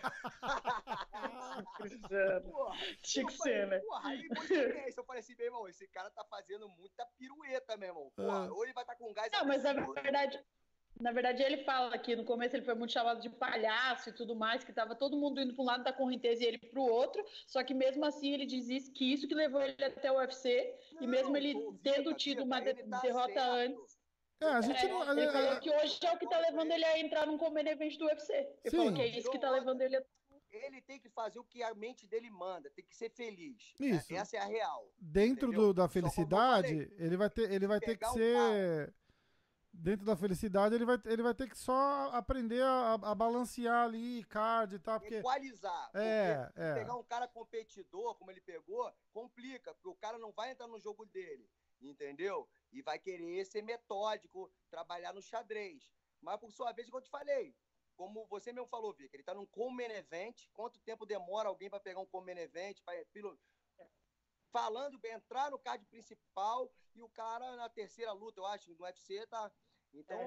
Tinha que ser, né? Porra, aí eu falei assim, meu irmão, esse cara tá fazendo muita pirueta, meu irmão. Porra, ou ele vai estar com gás... Não, mas na verdade, ele fala que no começo ele foi muito chamado de palhaço e tudo mais, que tava todo mundo indo para um lado da correnteza e ele pro outro, só que mesmo assim ele diz que isso que levou ele até o UFC, e mesmo ele tendo tido uma derrota antes. Ele falou que hoje é o que tá levando ele a entrar num Common Event do UFC. Ele falou que é isso que tá levando ele a... Ele tem que fazer o que a mente dele manda, tem que ser feliz. Isso. Essa é a real. Dentro da felicidade, ele vai ter que ser... Dentro da felicidade, ele vai ter que só aprender a balancear ali, card e tal. Porque... Equalizar. Pegar um cara competidor, como ele pegou, complica, porque o cara não vai entrar no jogo dele, entendeu? E vai querer ser metódico, trabalhar no xadrez. Mas, por sua vez, como eu te falei, como você mesmo falou, Vic, ele tá num Common Event, quanto tempo demora alguém para pegar um Common Event, falando, entrar no card principal, e o cara na terceira luta, eu acho, no UFC, tá... Então,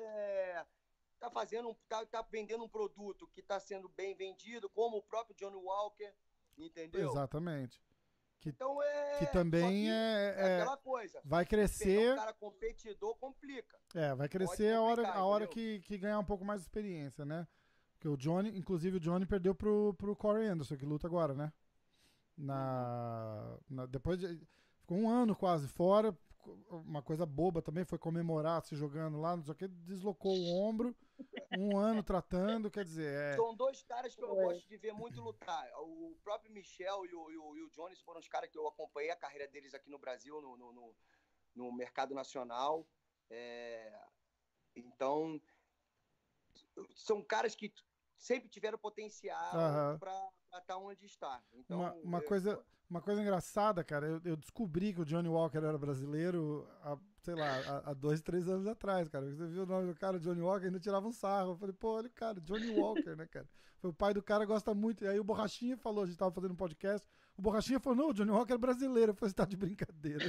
tá vendendo um produto que está sendo bem vendido, como o próprio Johnny Walker, entendeu? Exatamente. Que também é aquela coisa. Vai crescer... Um cara competidor complica. Vai crescer a hora que ganhar um pouco mais de experiência, né? Porque inclusive o Johnny perdeu pro Corey Anderson, que luta agora, né? Depois ficou um ano quase fora. Uma coisa boba também, foi comemorar se jogando lá, não sei o que, deslocou o ombro, um ano tratando, quer dizer... São dois caras que eu gosto de ver muito lutar. O próprio Michel e o Jones foram os caras que eu acompanhei a carreira deles aqui no Brasil, no mercado nacional. Então, são caras que sempre tiveram potencial para estar onde está. Então, uma coisa engraçada, cara, eu descobri que o Johnny Walker era brasileiro sei lá, há 2, 3 anos atrás, cara. Você viu o nome do cara, Johnny Walker, ainda tirava um sarro. Eu falei, pô, olha o cara, Johnny Walker, né, cara? O pai do cara gosta muito. E aí o Borrachinha falou, a gente tava fazendo um podcast, o Borrachinha falou, não, o Johnny Walker é brasileiro. Eu falei, você tá de brincadeira.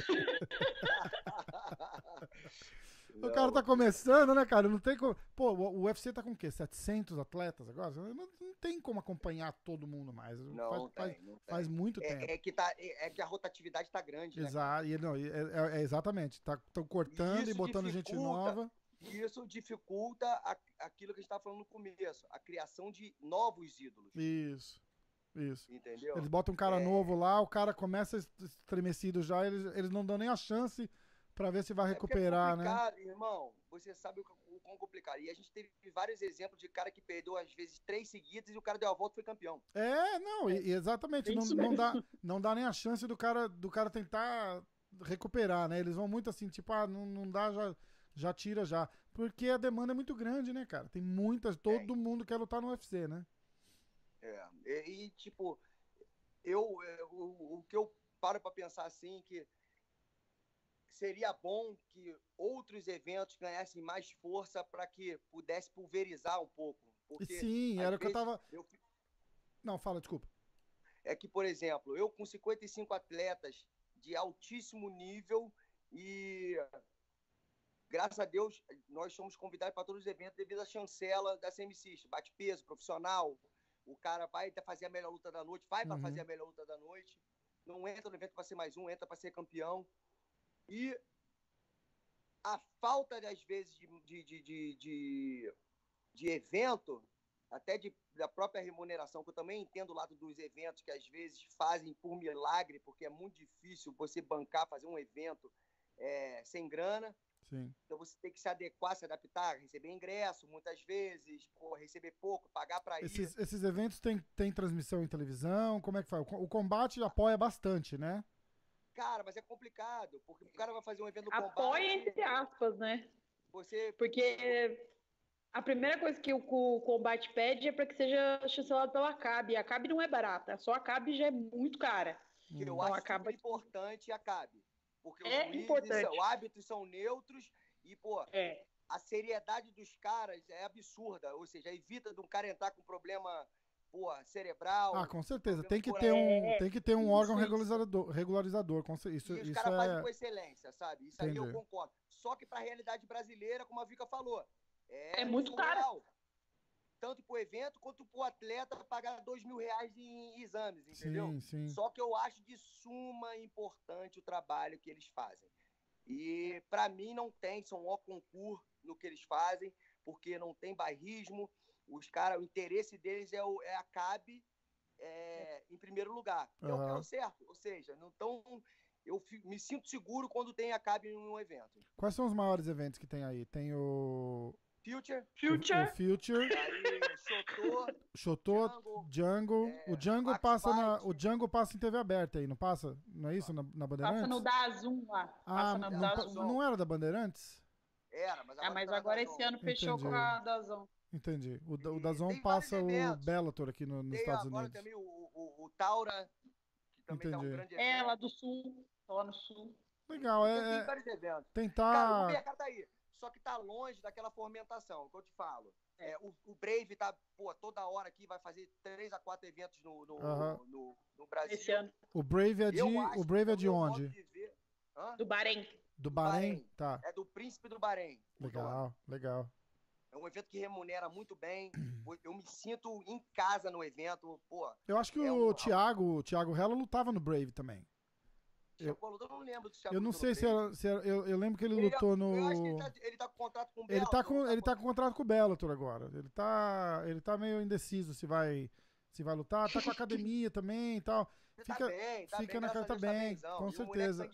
O cara tá começando, né, cara? Não tem como... Pô, o UFC tá com o quê? 700 atletas agora? Não tem como acompanhar todo mundo mais. Não faz muito tempo. É que a rotatividade tá grande, né? Exato. Exatamente. Estão cortando e botando gente nova. Isso dificulta aquilo que a gente tava falando no começo. A criação de novos ídolos. Isso. Entendeu? Eles botam um cara novo lá, o cara começa estremecido já, eles não dão nem a chance pra ver se vai recuperar, né? Irmão, você sabe o quão complicado. E a gente teve vários exemplos de cara que perdeu, às vezes, 3 seguidas e o cara deu a volta e foi campeão. Exatamente. Não dá nem a chance do cara tentar recuperar, né? Eles vão muito assim, tipo, não dá, já tira já. Porque a demanda é muito grande, né, cara? Tem todo mundo quer lutar no UFC, né? Tipo, o que eu paro pra pensar assim, que seria bom que outros eventos ganhassem mais força para que pudesse pulverizar um pouco. Porque, sim, era o que eu tava... Não, fala, desculpa. É que, por exemplo, eu com 55 atletas de altíssimo nível e, graças a Deus, nós somos convidados para todos os eventos devido à chancela da CMC, bate-peso, profissional, o cara vai fazer a melhor luta da noite, vai para fazer a melhor luta da noite, não entra no evento para ser mais um, entra para ser campeão. E a falta, às vezes, de evento, até da própria remuneração, que eu também entendo o lado dos eventos, que às vezes fazem por milagre, porque é muito difícil você bancar, fazer um evento sem grana. Sim. Então você tem que se adequar, se adaptar, receber ingresso, muitas vezes, receber pouco, pagar para ir. Esses eventos têm transmissão em televisão? Como é que faz? O combate apoia bastante, né? Cara, mas é complicado, porque o cara vai fazer um evento do combate... Apoia entre aspas, né? Porque a primeira coisa que o combate pede é para que seja chancelado pela ACAB. E a ACAB não é barata, só a ACAB já é muito cara. Que eu acho super importante a ACAB. Porque os árbitros são neutros e, a seriedade dos caras é absurda. Ou seja, evita de um cara entrar com problema... cerebral. Com certeza. Tem que ter um órgão regularizador. Isso, e os caras fazem com excelência, sabe? Isso aí eu concordo. Só que para a realidade brasileira, como a Vika falou, é muito caro. Tanto pro evento quanto pro atleta pagar R$2.000 em exames, entendeu? Sim. Só que eu acho de suma importante o trabalho que eles fazem. E para mim não são ó concurso no que eles fazem, porque não tem bairrismo. Os caras, o interesse deles é a CAB em primeiro lugar. É o que é o certo. Ou seja, eu me sinto seguro quando tem a CAB em um evento. Quais são os maiores eventos que tem aí? Tem o... Future. Aí, Chotô, Django. O Django passa em TV aberta aí, não passa? Não é isso? Na Bandeirantes? Passa no DAZN lá. Não era da Bandeirantes? Era, mas agora esse ano fechou com a DAZN. Entendi. O DAZN passa o Bellator aqui nos Estados Unidos. Tem agora também o Taura, que também tá um grande evento. Lá do Sul, lá no Sul. Legal, tem vários eventos. Tentar... Cara, o mercado tá aí. Só que tá longe daquela fomentação, que eu te falo. O Brave tá, toda hora aqui, vai fazer 3 a 4 eventos no Brasil. Esse ano. O Brave é de onde? Do Bahrein. Do Bahrein? Tá. É do Príncipe do Bahrein. Legal. É um evento que remunera muito bem. Eu me sinto em casa no evento. Eu acho que o Thiago Hella lutava no Brave também. Eu não lembro do Thiago. Eu não sei se era, eu lembro que ele lutou no... Eu acho que ele tá com contrato com o Bellator. Ele tá com contrato com o Bellator agora. Ele tá meio indeciso se vai lutar. Tá com a academia também e tal. Fica na cara, tá bem, com certeza.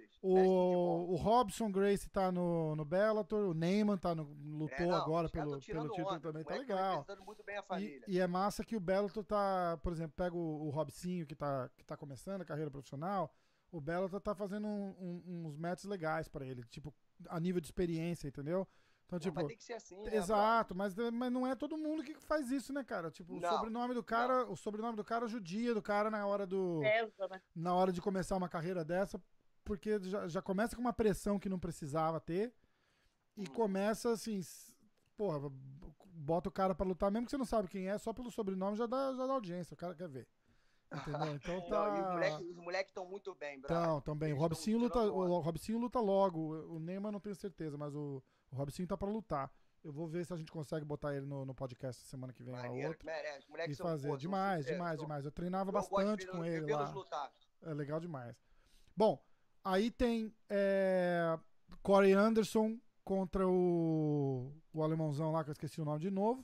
O Robson Gracie tá no Bellator, o Neyman lutou agora pelo título também, tá legal. Muito bem a família. E é massa que o Bellator tá, por exemplo, pega o Robsinho que tá começando a carreira profissional, o Bellator tá fazendo uns matches legais pra ele, tipo, a nível de experiência, entendeu? Então, tipo, vai ter que ser assim, né, exato, mas não é todo mundo que faz isso, né, cara? Tipo, o sobrenome do cara judia do cara na hora do... Pesa, né? Na hora de começar uma carreira dessa, porque já começa com uma pressão que não precisava ter e começa assim, porra, bota o cara pra lutar, mesmo que você não sabe quem é, só pelo sobrenome já dá audiência, o cara quer ver. Entendeu? Então tá... Não, e os moleques estão muito bem, brother. Tão bem. O Robsinho luta logo. O Neymar não tenho certeza, mas o Robsinho tá pra lutar. Eu vou ver se a gente consegue botar ele no podcast semana que vem. Maneiro, que merece. Moleque e fazer. Demais. Eu treinava bastante com ele lá. Lutar. É legal demais. Bom, aí tem Corey Anderson contra o alemãozão lá, que eu esqueci o nome de novo.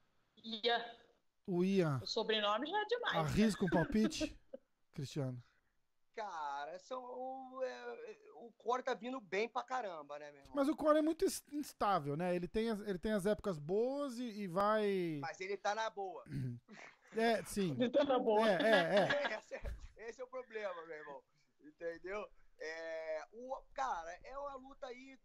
O Ian. O sobrenome já é demais. Arrisca um palpite, Cristiano? Cara, o Corey tá vindo bem pra caramba, né, meu irmão? Mas o Corey é muito instável, né? Ele tem as épocas boas e vai... Mas ele tá na boa. Sim. Ele tá na boa. Esse é o problema, meu irmão. Entendeu? Cara, é uma luta aí,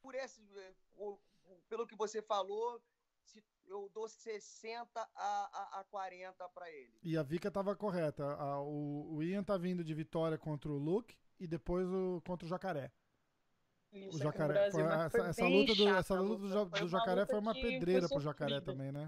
pelo que você falou, eu dou 60 a 40 pra ele. E a Vika tava correta. O Ian tá vindo de vitória contra o Luke e depois contra o Jacaré. Isso, o Jacaré. Essa luta do Jacaré foi uma pedreira pro Jacaré também, né?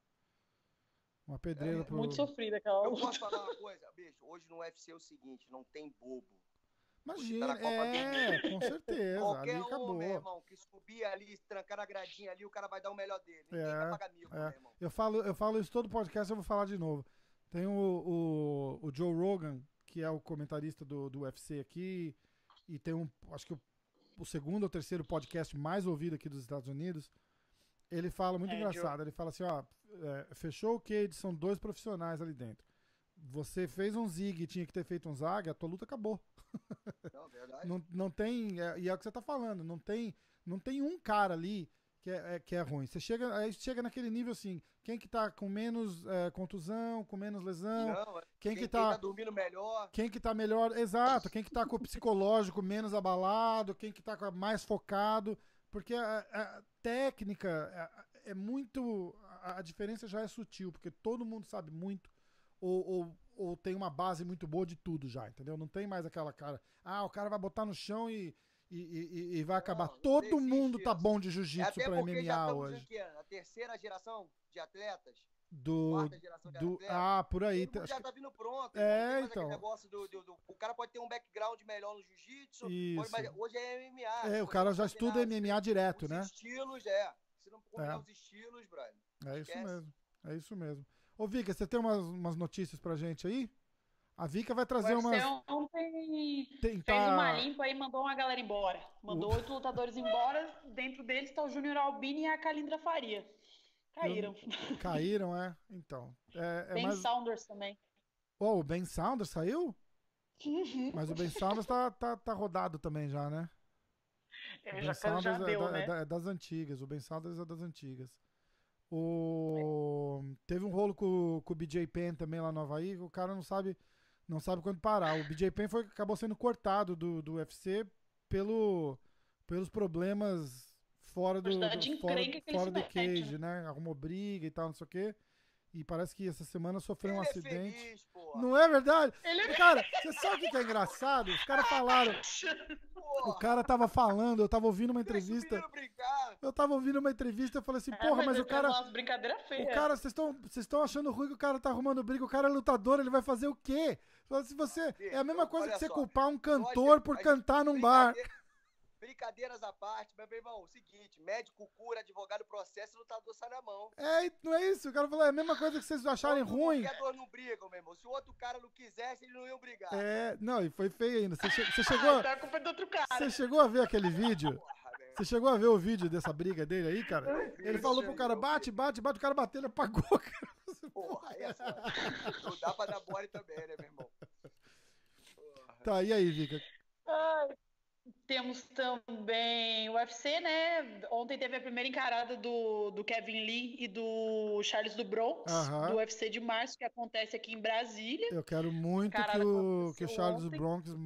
Uma pedreira pro... Muito sofrida aquela luta. Eu posso falar uma coisa, bicho? Hoje no UFC é o seguinte, não tem bobo. Imagina, com certeza. Qualquer ali acabou. meu irmão, que subir ali, trancar na gradinha ali, o cara vai dar o melhor dele. Ninguém vai pagar mico, meu irmão. Eu falo isso todo podcast, eu vou falar de novo. Tem o Joe Rogan, que é o comentarista do UFC aqui, e tem acho que o segundo ou terceiro podcast mais ouvido aqui dos Estados Unidos. Ele fala muito engraçado, ele fala assim, fechou o cage, são 2 profissionais ali dentro. Você fez um zig e tinha que ter feito um zag, a tua luta acabou. Não, verdade. Não tem, e é o que você tá falando, não tem um cara ali que é ruim. Aí chega naquele nível assim, quem que tá com menos contusão, com menos lesão, quem que tá dormindo melhor. Quem que tá melhor, exato, quem que tá com o psicológico menos abalado, quem que tá mais focado, porque a técnica é muito, a diferença já é sutil, porque todo mundo sabe muito, ou tem uma base muito boa de tudo já, entendeu? Não tem mais aquela cara, o cara vai botar no chão e vai acabar. Todo mundo tá bom de jiu-jitsu pra MMA hoje. Aqui, a terceira geração de atletas, quarta geração de atletas. Por aí. Todo mundo já tá vindo pronto. Então. Negócio o cara pode ter um background melhor no jiu-jitsu, mas hoje é MMA. O cara já estuda MMA direto, né? Os estilos, se não combinar os estilos, brother. É isso mesmo. Ô, Vika, você tem umas notícias pra gente aí? A Vika vai trazer umas... Ontem fez uma limpa aí, mandou uma galera embora. Mandou 8 lutadores embora. Dentro deles tá o Júnior Albini e a Calindra Faria. Caíram, Então. Ben Saunders também. O Ben Saunders saiu? Mas o Ben Saunders tá rodado também já, né? Já deu, né? É das antigas. O Ben Saunders é das antigas. Teve um rolo com o BJ Penn também lá no Havaí, o cara não sabe quando parar. O BJ Penn acabou sendo cortado do UFC pelos problemas fora do cage, né? Arrumou briga e tal, não sei o quê. E parece que essa semana sofreu um acidente. Feliz, não é verdade? Cara, você sabe o que é engraçado? Os caras falaram. O cara tava falando, eu tava ouvindo uma entrevista. Eu tava ouvindo uma entrevista e falei assim, mas o cara. O cara, vocês estão achando ruim que o cara tá arrumando briga, o cara é lutador, ele vai fazer o quê? Se você. É a mesma coisa que você culpar um cantor por cantar num bar. Brincadeiras à parte, meu irmão, o seguinte, médico cura, advogado processa, lutador sai na mão. Não é isso, o cara falou, é a mesma coisa que vocês acharem ruim. Qualquer dois não brigam, meu irmão, se o outro cara não quisesse, eles não iam brigar. Não, e foi feio ainda, você chegou... a culpa é do outro cara. Você chegou a ver aquele vídeo? Você chegou a ver o vídeo dessa briga dele aí, cara? Ele falou pro cara, bate, o cara bateu, ele apagou, cara. Porra, aí é foda. Não dá pra dar bora também, né, meu irmão? Tá, e aí, Vika? Temos também o UFC, né? Ontem teve a primeira encarada do Kevin Lee e do Charles do Bronx, do UFC de março, que acontece aqui em Brasília. Eu quero muito que o Charles do Bronx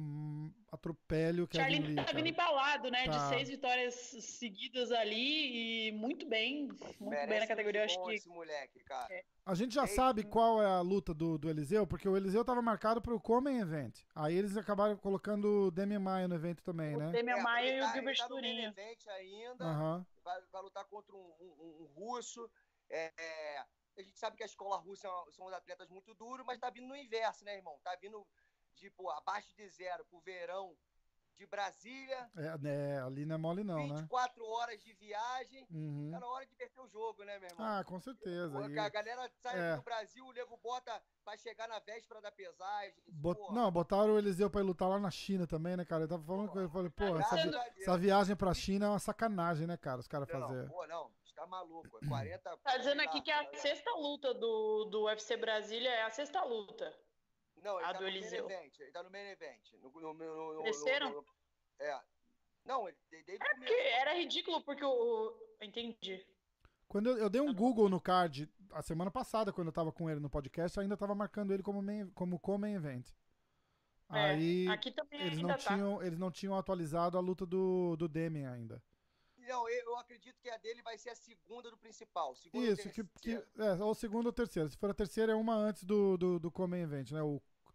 atropele o Kevin Charlie Lee, tá cara. vindo embalado, né? Tá. De 6 vitórias seguidas ali e muito bem na categoria. Eu acho que esse moleque, cara. A gente já Ei, sabe qual é a luta do Eliseu, porque o Eliseu tava marcado pro Common Event. Aí eles acabaram colocando o Demian Maia no evento também, né? o Demian Maia e o ele Gilbert tá no main Turinho. event ainda, Aham. vai lutar contra um russo. A gente sabe que a escola russa são os atletas muito duros, mas tá vindo no inverso, né, irmão? Tá vindo, tipo, abaixo de 0 pro verão de Brasília. Ali não é mole não, 24 horas de viagem. né? Tá na hora de perder o jogo, né, meu irmão? Ah, com certeza. A galera sai aqui do Brasil, o nego bota pra chegar na véspera da pesagem. Não, botaram o Eliseu pra ir lutar lá na China também, né, cara? Eu tava falando com ele, eu falei, pô, essa viagem pra China é uma sacanagem, né, cara, os caras fazerem. Não, você tá maluco, 40... Tá dizendo aqui que a sexta luta do UFC Brasília é a sexta luta. Não, ele a tá do no Eliseu. main event, ele tá no main event. Terceiro? Não, desde o começo. Era ridículo porque entendi. Quando eu dei um Google no card, a semana passada, quando eu tava com ele no podcast, ainda tava marcando ele como co-main event. Aí aqui também eles não tinham atualizado a luta do Demian ainda. Não, eu acredito que a dele vai ser a segunda do principal. Isso, ou segunda ou terceira. Se for a terceira, é uma antes do co-main event, né?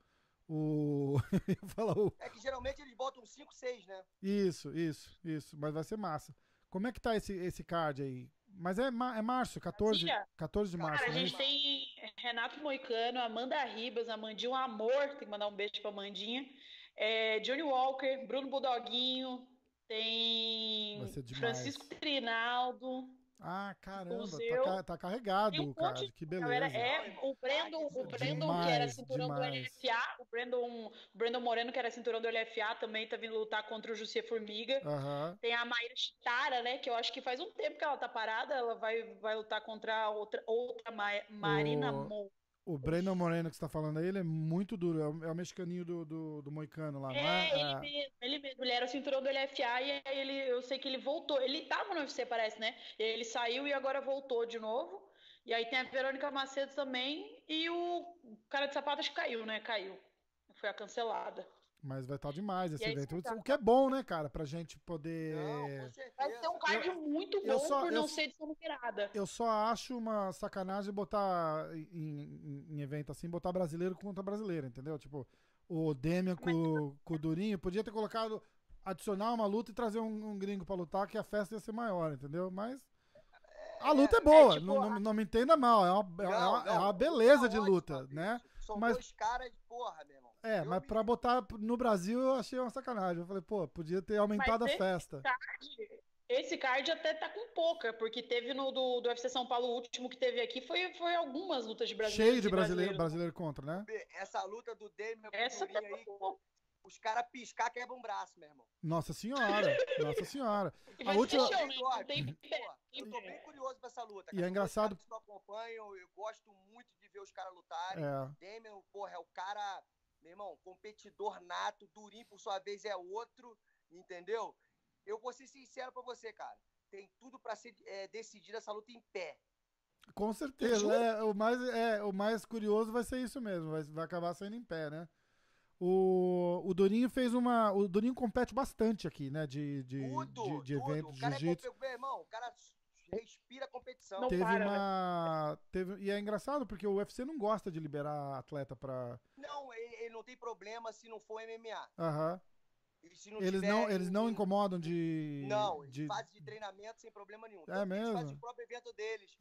É que geralmente eles botam 5, 6, né? Isso. Mas vai ser massa. Como é que tá esse card aí? Mas é março, 14 de março. Cara, a né? gente tem Renato Moicano, Amanda Ribas, Amandinha, um amor, tem que mandar um beijo pra Amandinha. Johnny Walker, Bruno Budoguinho, tem Francisco Trinaldo. Ah, caramba, tá carregado o card, que beleza. O Brandon que era cinturão do LFA, o Brandon Moreno, que era cinturão do LFA, também tá vindo lutar contra o José Formiga. Tem a Mayra Chitara, né, que eu acho que faz um tempo que ela tá parada, ela vai lutar contra outra Marina Mo. O Brandon Moreno que você tá falando aí, ele é muito duro, é o mexicaninho do Moicano lá, não é? Ele mesmo, ele era o cinturão do LFA e aí eu sei que ele voltou, ele tava no UFC parece, né? E aí ele saiu e agora voltou de novo. E aí tem a Verônica Macedo também e o cara de sapato acho que caiu, né? Foi a cancelada. Mas vai estar demais esse evento. O que é bom, né, cara? Pra gente poder... Vai ser um card muito bom por não ser edição numerada. Eu só acho uma sacanagem botar em evento assim, botar brasileiro contra brasileiro, entendeu? Tipo, o Demian com o Durinho podia ter colocado, adicionar uma luta e trazer um gringo pra lutar, que a festa ia ser maior, entendeu? Mas a luta é boa, não me entenda mal, é uma beleza de luta, né? São dois caras de porra, meu irmão. Mas pra botar no Brasil eu achei uma sacanagem. Eu falei, pô, podia ter aumentado a festa. Esse card até tá com pouca, porque teve no do UFC São Paulo, o último que teve aqui, foi algumas lutas de brasileiro. Cheio de brasileiro contra, né? Essa luta do Demian aí, os caras piscar quebram um braço, meu irmão. Nossa senhora. A última... Eu tô bem curioso pra essa luta. E é engraçado... Eu acompanho, eu gosto muito de ver os caras lutarem. Demian, porra, é o cara, meu irmão, competidor nato. Durinho, por sua vez, é outro, entendeu? Eu vou ser sincero pra você, cara. Tem tudo pra ser decidida essa luta em pé. Com certeza. O mais curioso vai ser isso mesmo. Vai acabar saindo em pé, né? O Durinho o Durinho compete bastante aqui, né? De eventos de jiu-jitsu. Meu irmão, o cara respira competição. E é engraçado porque o UFC não gosta de liberar atleta pra... Não, ele não tem problema se não for MMA. Eles não incomodam de... Não, de fase de treinamento sem problema nenhum. Mesmo? Eles fazem o próprio evento deles.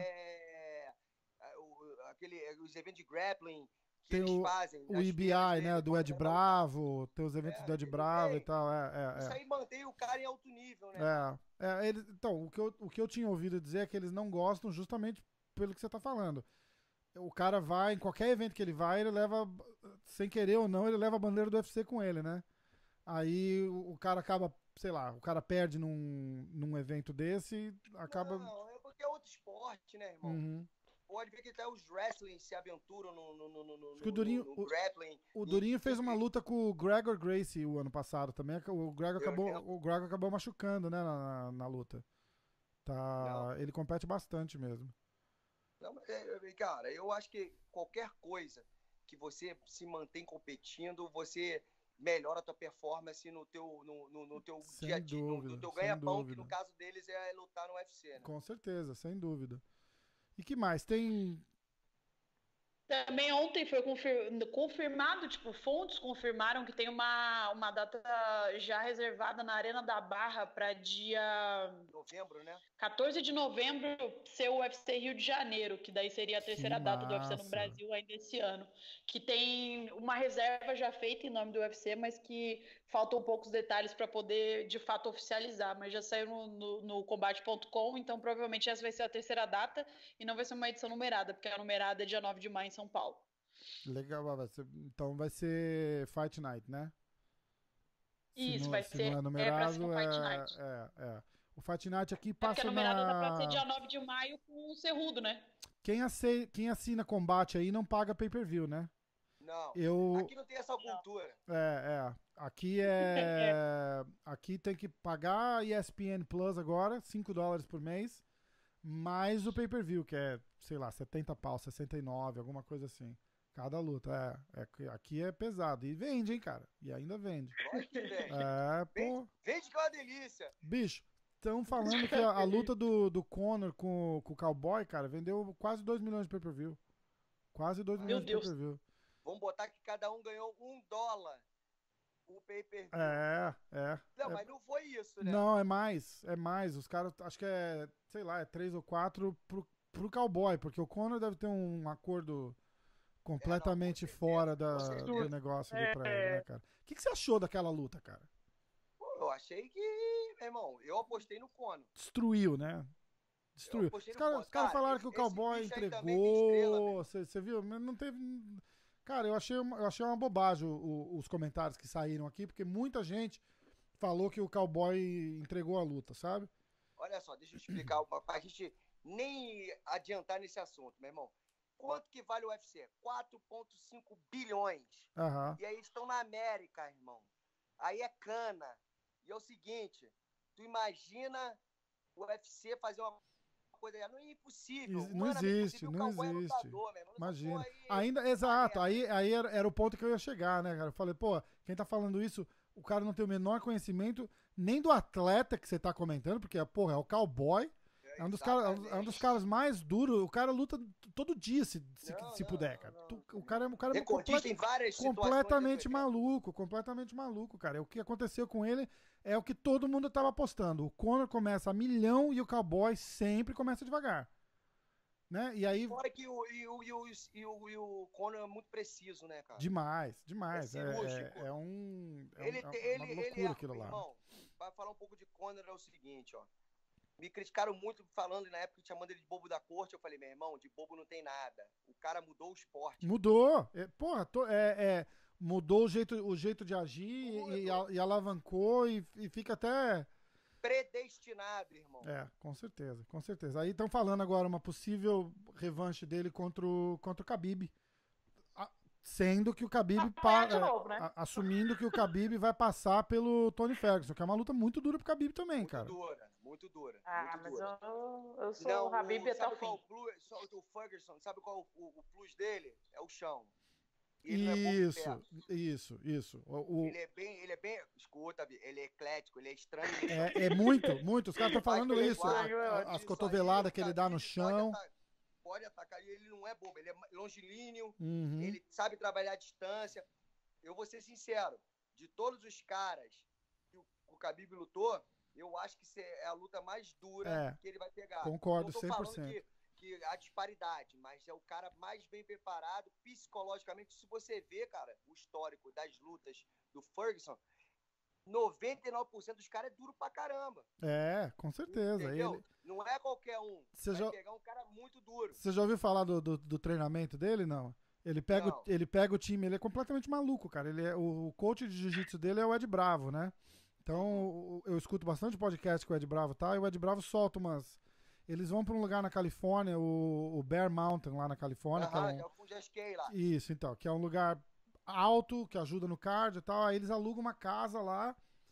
Os eventos de grappling que eles fazem. O EBI, né, do Ed Bravo, tem os eventos do Ed Bravo e tal. Isso aí mantém o cara em alto nível, né? Então, o que eu tinha ouvido dizer é que eles não gostam justamente pelo que você tá falando. O cara vai, em qualquer evento que ele vai, ele leva, sem querer ou não, ele leva a bandeira do UFC com ele, né? Aí o cara acaba, sei lá, o cara perde num evento desse e acaba... Não, é porque é outro esporte, né, irmão? Pode ver que até os wrestling se aventuram no grappling. O Durinho fez uma luta com o Gregor Gracie o ano passado também. O Gregor acabou machucando, né, na luta. Ele compete bastante mesmo. Não, cara, eu acho que qualquer coisa que você se mantém competindo, você melhora a tua performance no teu Sem dia a dia, dúvida, no teu sem ganha-pão, que dúvida. no caso deles é lutar no UFC, né? Com certeza, sem dúvida. E que mais? Tem. Também ontem foi confirmado, tipo, fontes confirmaram que tem uma data já reservada na Arena da Barra para dia Novembro, né? 14 de novembro ser o UFC Rio de Janeiro, que daí seria a Que terceira data do UFC no massa. Brasil ainda esse ano. Que tem uma reserva já feita em nome do UFC, mas que faltam poucos detalhes para poder de fato oficializar. Mas já saiu no combate.com, então provavelmente essa vai ser a terceira data e não vai ser uma edição numerada, porque a numerada é dia 9 de maio em São Paulo. Legal, então vai ser Fight Night, né? Isso, vai Se não é ser, pra ser numerado, um Fight Night. é. O Fight Night aqui É porque a passa numerada tá pra ser na. dia 9 de maio com o Cerrudo, né? Quem assina combate aí não paga pay-per-view, né? Não. Eu. Aqui não tem essa cultura. Aqui é. Aqui tem que pagar ESPN Plus agora, $5 por mês, mais o pay-per-view, que é, sei lá, 70 pau, 69, alguma coisa assim. Cada luta. Aqui é pesado. E vende, hein, cara? E ainda vende. Lógico que vende. Pô. Vende que é uma delícia. Bicho, estão falando que a luta do Conor com o Cowboy, cara, vendeu quase 2 milhões de pay-per-view. Quase 2 milhões de pay-per-view. Vamos botar que cada um ganhou $1 o pay-per-view. Não, mas não foi isso, né? Não, é mais. Os caras, acho que é, sei lá, é 3 ou 4 pro Cowboy, porque o Conor deve ter um acordo completamente fora do negócio ali pra ele, né, cara? O que você achou daquela luta, cara? Pô, eu achei que, meu irmão, eu apostei no Conor. Destruiu, né? Destruiu. Os caras falaram que o Cowboy entregou. Você viu? Não teve. Cara, eu achei uma bobagem os comentários que saíram aqui, porque muita gente falou que o Cowboy entregou a luta, sabe? Olha só, deixa eu explicar pra gente nem adiantar nesse assunto, meu irmão. Quanto que vale o UFC? 4,5 bilhões. Uhum. E aí estão na América, irmão. Aí é cana. E é o seguinte, tu imagina o UFC fazer uma coisa... Não é impossível. Não existe. Lutador, imagina. Ainda, exato. Aí era o ponto que eu ia chegar, né, cara? Eu falei, pô, quem tá falando isso, o cara não tem o menor conhecimento nem do atleta que você tá comentando, porque, porra, é o Cowboy. É um dos caras mais duros. O cara luta todo dia, se puder, cara. O cara é completamente maluco, cara. O que aconteceu com ele é o que todo mundo tava apostando. O Conor começa a milhão e o Cowboy sempre começa devagar. Né? E aí... Fora que o Conor é muito preciso, né, cara? Demais. É uma loucura aquilo lá. Irmão, pra falar um pouco de Conor é o seguinte, ó. Me criticaram muito falando na época, chamando ele de bobo da corte. Eu falei, meu irmão, de bobo não tem nada. O cara mudou o esporte. Mudou. Mudou o jeito de agir e alavancou e fica até... predestinado, irmão. Com certeza. Aí estão falando agora uma possível revanche dele contra o Khabib. Sendo que o Khabib... assumindo que o Khabib vai passar pelo Tony Ferguson, que é uma luta muito dura pro Khabib também, cara. Muito dura. Mas eu sou o Khabib até o fim. O Ferguson, sabe qual o plus dele? É o chão. Isso. Ele é bem, escuta, ele é eclético, ele é estranho. É muito. Os caras estão falando isso. As cotoveladas que ele dá no chão. Pode atacar, ele não é bobo, ele é longilíneo, ele sabe trabalhar à distância. Eu vou ser sincero, de todos os caras que o Khabib lutou, eu acho que é a luta mais dura que ele vai pegar. Concordo, 100%. Não tô falando que a disparidade, mas é o cara mais bem preparado psicologicamente. Se você vê, cara, o histórico das lutas do Ferguson, 99% dos caras é duro pra caramba. Com certeza. Entendeu? Não é qualquer um. Pegar um cara muito duro. Você já ouviu falar do treinamento dele? Não. Ele pega o time, ele é completamente maluco, cara. O coach de jiu-jitsu dele é o Ed Bravo, né? Então, eu escuto bastante podcast com o Ed Bravo, tá? E o Ed Bravo solta umas... Eles vão pra um lugar na Califórnia, o Bear Mountain, lá na Califórnia. Eu já esquei lá. Isso, então. Que é um lugar alto, que ajuda no cardio e tal. Aí eles alugam uma casa lá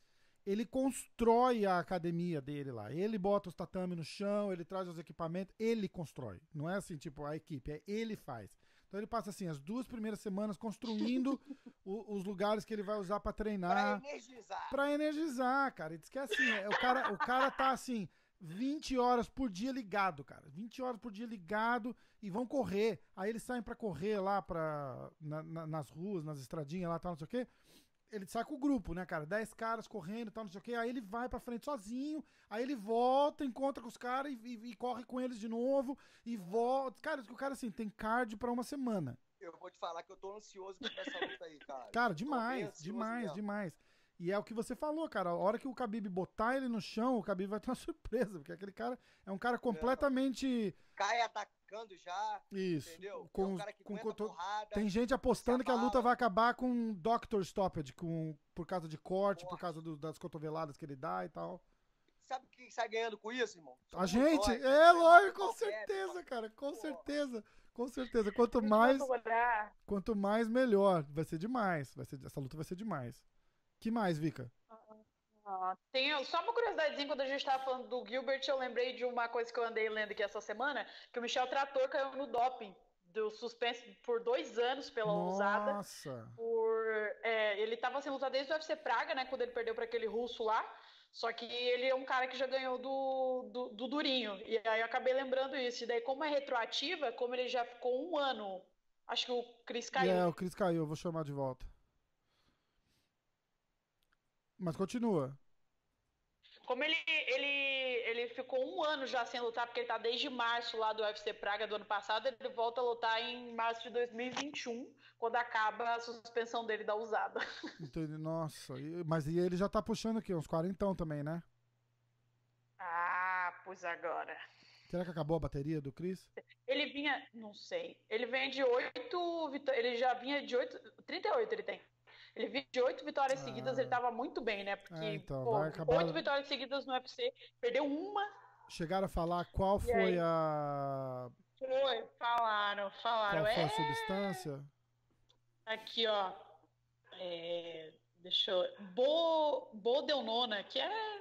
ele constrói a academia dele lá. Ele bota os tatame no chão, ele traz os equipamentos, ele constrói. Não é assim, tipo, a equipe, é ele faz. Então ele passa assim, as 2 primeiras semanas construindo os lugares que ele vai usar pra treinar. Pra energizar, cara. Ele diz que é assim, o cara tá assim, 20 horas por dia ligado, cara. 20 horas por dia ligado e vão correr. Aí eles saem pra correr lá nas ruas, nas estradinhas lá, tal, não sei o quê. Ele sai com o grupo, né, cara? 10 caras correndo e tal, não sei o quê. Aí ele vai pra frente sozinho. Aí ele volta, encontra com os caras e corre com eles de novo. E volta. Cara, o cara, assim, tem cardio pra uma semana. Eu vou te falar que eu tô ansioso pra essa luta aí, cara. Cara, demais. E é o que você falou, cara. A hora que o Khabib botar ele no chão, o Khabib vai ter uma surpresa. Porque aquele cara é um cara completamente... Cai atacando já, isso, entendeu? Com, é um cara que aguenta porrada. Tem gente apostando que a luta vai acabar com Doctor Stoppage, por causa de corte, por causa das cotoveladas que ele dá e tal. Sabe quem sai ganhando com isso, irmão? A gente? Lógico, com certeza, cara. Com certeza. Com certeza. Quanto mais, melhor. Vai ser demais. Essa luta vai ser demais. Que mais, Vika? Tem só uma curiosidadezinha, quando a gente estava falando do Gilbert, eu lembrei de uma coisa que eu andei lendo aqui essa semana, que o Michel Trator caiu no doping, do suspenso por 2 anos pela ousada. Nossa! Ele estava sem lutar desde o UFC Praga, né, quando ele perdeu para aquele russo lá, só que ele é um cara que já ganhou do Durinho, e aí eu acabei lembrando isso, e daí como é retroativa, como ele já ficou 1 ano, acho que o Chris caiu. O Chris caiu, eu vou chamar de volta. Mas continua. Como ele ficou 1 ano já sem lutar, porque ele tá desde março lá do UFC Praga do ano passado, ele volta a lutar em março de 2021, quando acaba a suspensão dele da usada. Entendi. Nossa, mas e ele já tá puxando o quê? Uns 40 também, né? Pois agora. Será que acabou a bateria do Chris? Ele vinha, não sei, ele vem de 8, ele já vinha de 38 ele tem. Ele vinha de 8 vitórias seguidas, ele tava muito bem, né? Porque, então, vai acabar... 8 vitórias seguidas no UFC, perdeu uma. Chegaram a falar qual foi a... Falaram. Qual foi a substância? Aqui, ó. Deixa eu... Bodelnona, que é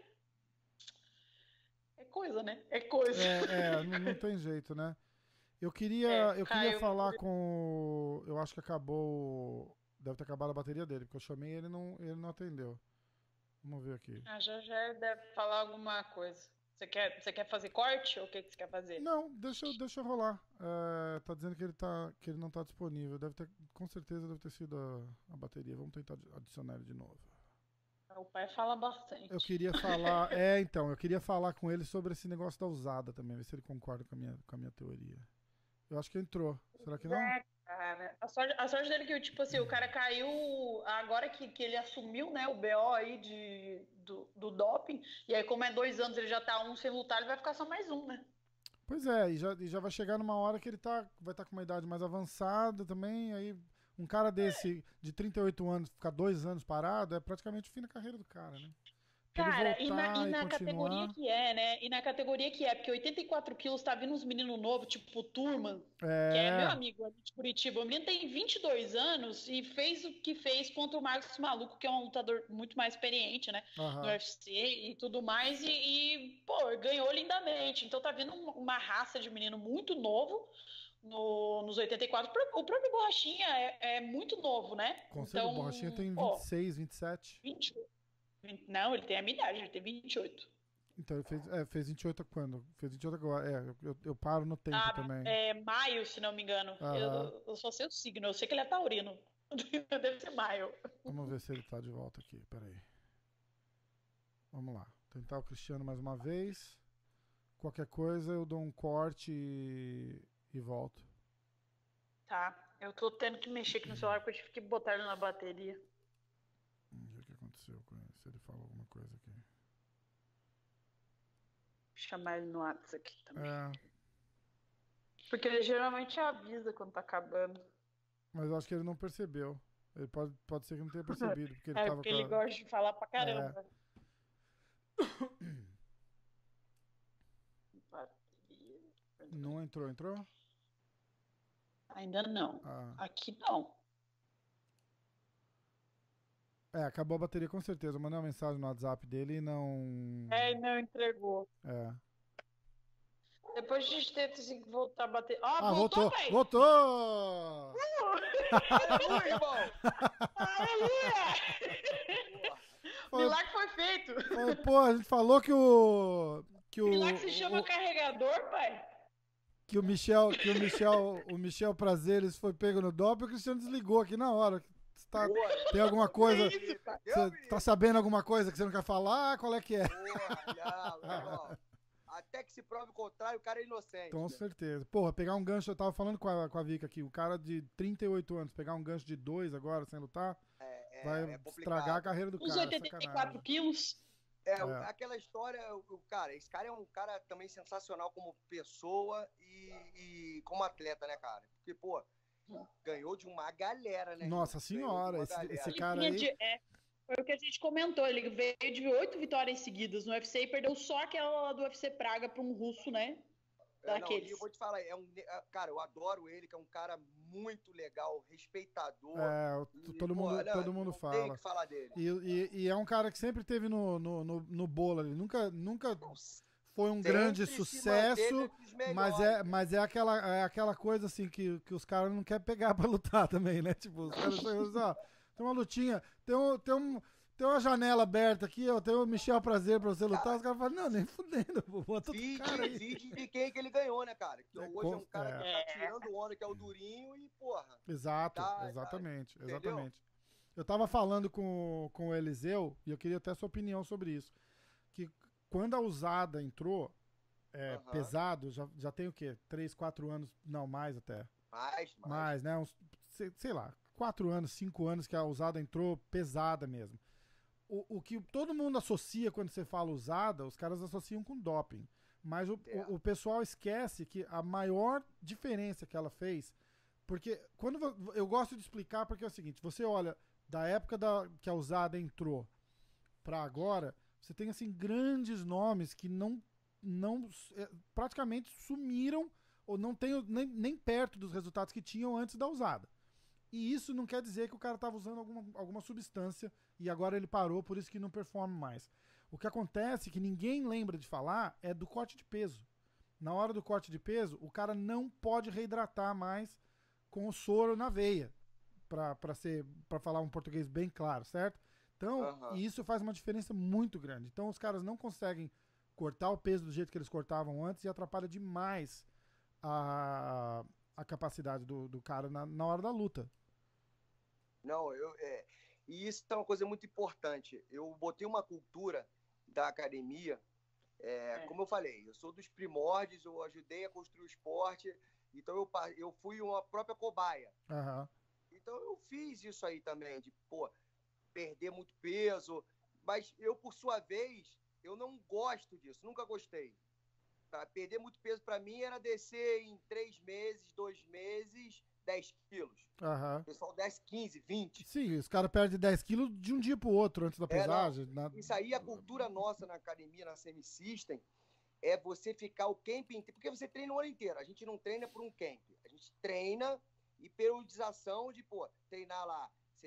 coisa, né? É coisa. Não tem jeito, né? Eu queria falar com... Eu acho que acabou... Deve ter acabado a bateria dele, porque eu chamei e ele não atendeu. Vamos ver aqui. Já deve falar alguma coisa. Você quer fazer corte ou o que você quer fazer? Não, deixa rolar. Tá dizendo que ele não tá disponível. Com certeza deve ter sido a bateria. Vamos tentar adicionar ele de novo. O pai fala bastante. Eu queria falar... eu queria falar com ele sobre esse negócio da usada também, ver se ele concorda com a minha teoria. Eu acho que entrou. Será que não? Cara, a sorte dele é que, tipo assim, o cara caiu agora que ele assumiu, né, o BO aí do doping, e aí como é 2 anos, ele já tá 1 sem lutar, ele vai ficar só mais 1, né? Pois é, e já vai chegar numa hora que ele vai estar com uma idade mais avançada também, aí um cara desse, de 38 anos, ficar 2 anos parado, é praticamente o fim da carreira do cara, né? Cara, e na categoria que é, né? E na categoria que é, porque 84 quilos tá vindo uns meninos novos, tipo o Turman, que é meu amigo ali de Curitiba. O menino tem 22 anos e fez o que fez contra o Marcos Maluco, que é um lutador muito mais experiente, né? No UFC e tudo mais. Pô, ganhou lindamente. Então tá vindo uma raça de menino muito novo nos 84. O próprio Borrachinha é muito novo, né? Com certeza, o Borrachinha tem 26, 27. 28. Não, ele tem a minha idade, ele tem 28. Então, ele fez 28 quando? Fez 28 agora. Eu paro no tempo também. Maio, se não me engano. Eu só sei o signo, eu sei que ele é taurino. Deve ser maio. Vamos ver se ele tá de volta aqui, peraí. Vamos lá. Tentar o Cristiano mais uma vez. Qualquer coisa eu dou um corte e volto. Tá, eu tô tendo que mexer aqui no celular porque eu tive que botar ele na bateria. Vamos ver o que aconteceu com ele, se ele falou alguma coisa aqui. Vou chamar ele no WhatsApp aqui também. Porque ele geralmente avisa quando tá acabando. Mas eu acho que ele não percebeu. Ele pode ser que não tenha percebido. Porque ele tava porque ele gosta de falar pra caramba. Não entrou? Ainda não. Aqui não. Acabou a bateria com certeza. Eu mandei uma mensagem no WhatsApp dele e não... E não entregou. Depois a gente tenta assim, voltar a bater. Voltou, pai! Voltou! Aleluia, irmão! Aleluia! Milagre foi feito. Pô, a gente falou que o... Milagre se chama carregador, pai. Que o Michel Prazeres foi pego no doping e o Cristiano desligou aqui na hora. Tem alguma coisa... Você tá sabendo alguma coisa que você não quer falar? Qual é que é? Até que se prove o contrário, o cara é inocente. Com certeza. Porra, pegar um gancho, eu tava falando com a Vika aqui, o cara de 38 anos, pegar um gancho de 2 agora, sem lutar, vai estragar a carreira do cara. Os 84 quilos. Aquela história, esse cara é um cara também sensacional como pessoa e como atleta, né, cara? Porque, pô, ganhou de uma galera, né? Nossa senhora, esse cara aí... Foi o que a gente comentou, ele veio de 8 vitórias seguidas no UFC e perdeu só aquela do UFC Praga para um russo, né? Daqueles. Eu vou te falar, cara, eu adoro ele, que é um cara muito legal, respeitador. Todo mundo fala. Tem que falar dele. E é um cara que sempre teve no bolo ali, nunca foi um grande sucesso, mas é aquela coisa assim que os caras não querem pegar pra lutar também, né? Tipo, os caras ó, tem uma lutinha, tem uma janela aberta aqui, ó, tem o Michel Prazer pra você lutar, os caras falam, não, nem fudendo, bota outro cara aí. Vídeo de quem que ele ganhou, né, cara? Que hoje é um cara que tá tirando onda, que é o Durinho, e porra. Exatamente. Eu tava falando com o Eliseu, e eu queria ter a sua opinião sobre isso, que quando a USADA entrou, pesado, já tem o quê? 3, 4 anos, não, mais até. Mais, né? Sei lá, 4 anos, 5 anos que a USADA entrou pesada mesmo. O que todo mundo associa quando você fala USADA, os caras associam com doping. Mas o pessoal esquece que a maior diferença que ela fez, porque eu gosto de explicar porque é o seguinte, você olha da época que a USADA entrou pra agora, você tem assim grandes nomes que não praticamente sumiram ou não tem nem perto dos resultados que tinham antes da USADA. E isso não quer dizer que o cara estava usando alguma substância e agora ele parou, por isso que não performa mais. O que acontece, que ninguém lembra de falar, é do corte de peso. Na hora do corte de peso, o cara não pode reidratar mais com o soro na veia, para falar um português bem claro, certo? Então, e isso faz uma diferença muito grande. Então, os caras não conseguem cortar o peso do jeito que eles cortavam antes e atrapalha demais a capacidade do cara na hora da luta. Não, e isso é uma coisa muito importante. Eu botei uma cultura da academia, como eu falei, eu sou dos primórdios, eu ajudei a construir o esporte, então eu fui uma própria cobaia. Então eu fiz isso aí também, de perder muito peso, mas eu, por sua vez, eu não gosto disso, nunca gostei. Tá? Perder muito peso para mim era descer em 3 meses, 2 meses, 10 quilos. O pessoal desce 15, 20. Sim, os caras perdem 10 quilos de um dia pro outro antes da pesagem. Isso aí, a cultura nossa na academia, na Semi-System, é você ficar o camp inteiro. Porque você treina o ano inteiro. A gente não treina por um camp. A gente treina e periodização de, treinar lá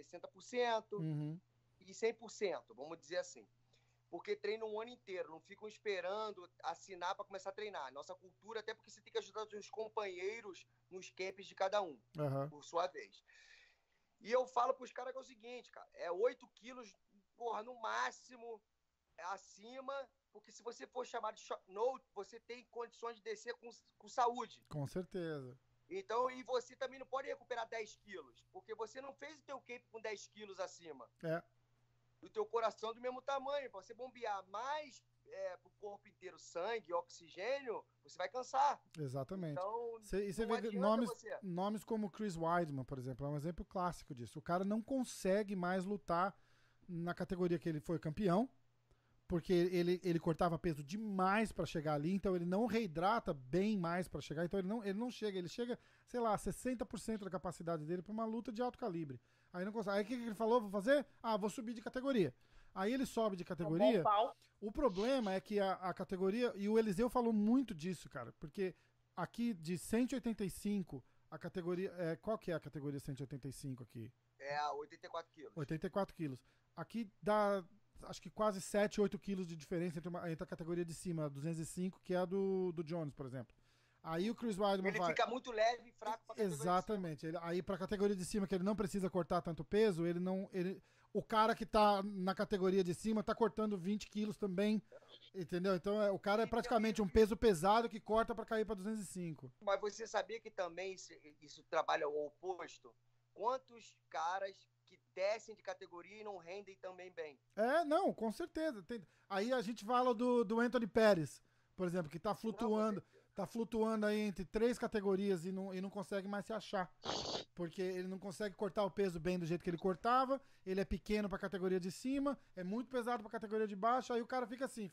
60% e 100%, vamos dizer assim. Porque treinam um ano inteiro, não ficam esperando assinar para começar a treinar. Nossa cultura, até porque você tem que ajudar os seus companheiros nos camps de cada um, por sua vez. E eu falo para os caras que é o seguinte, cara, 8 quilos, no máximo, acima, porque se você for chamado de short note, você tem condições de descer com saúde. Com certeza. Então, e você também não pode recuperar 10 quilos, porque você não fez o teu camp com 10 quilos acima. O teu coração do mesmo tamanho, para você bombear mais pro corpo inteiro sangue, oxigênio, você vai cansar. Exatamente. Então, você vê nomes como Chris Weidman, por exemplo, é um exemplo clássico disso. O cara não consegue mais lutar na categoria que ele foi campeão, porque ele cortava peso demais para chegar ali, então ele não reidrata bem mais para chegar, então ele não chega, ele chega, sei lá, 60% da capacidade dele para uma luta de alto calibre. Aí não consegue. Aí o que ele falou? Vou fazer? Vou subir de categoria. Aí ele sobe de categoria. O problema é que a categoria, e o Eliseu falou muito disso, cara, porque aqui de 185, a categoria, qual que é a categoria 185 aqui? 84 quilos. 84 quilos. aqui dá, acho que quase 7, 8 quilos de diferença entre a categoria de cima, 205, que é a do Jones, por exemplo. Aí o Chris Weidman Ele fica muito leve e fraco pra categoria Exatamente. Aí pra categoria de cima, que ele não precisa cortar tanto peso, o cara que tá na categoria de cima tá cortando 20 quilos também, entendeu? Então o cara é praticamente um peso pesado que corta pra cair pra 205. Mas você sabia que também isso trabalha o oposto? Quantos caras que descem de categoria e não rendem também bem? Não, com certeza. Aí a gente fala do Anthony Pérez, por exemplo, que tá flutuando. Tá flutuando aí entre 3 categorias e não consegue mais se achar. Porque ele não consegue cortar o peso bem do jeito que ele cortava. Ele é pequeno pra categoria de cima, é muito pesado pra categoria de baixo. Aí o cara fica assim,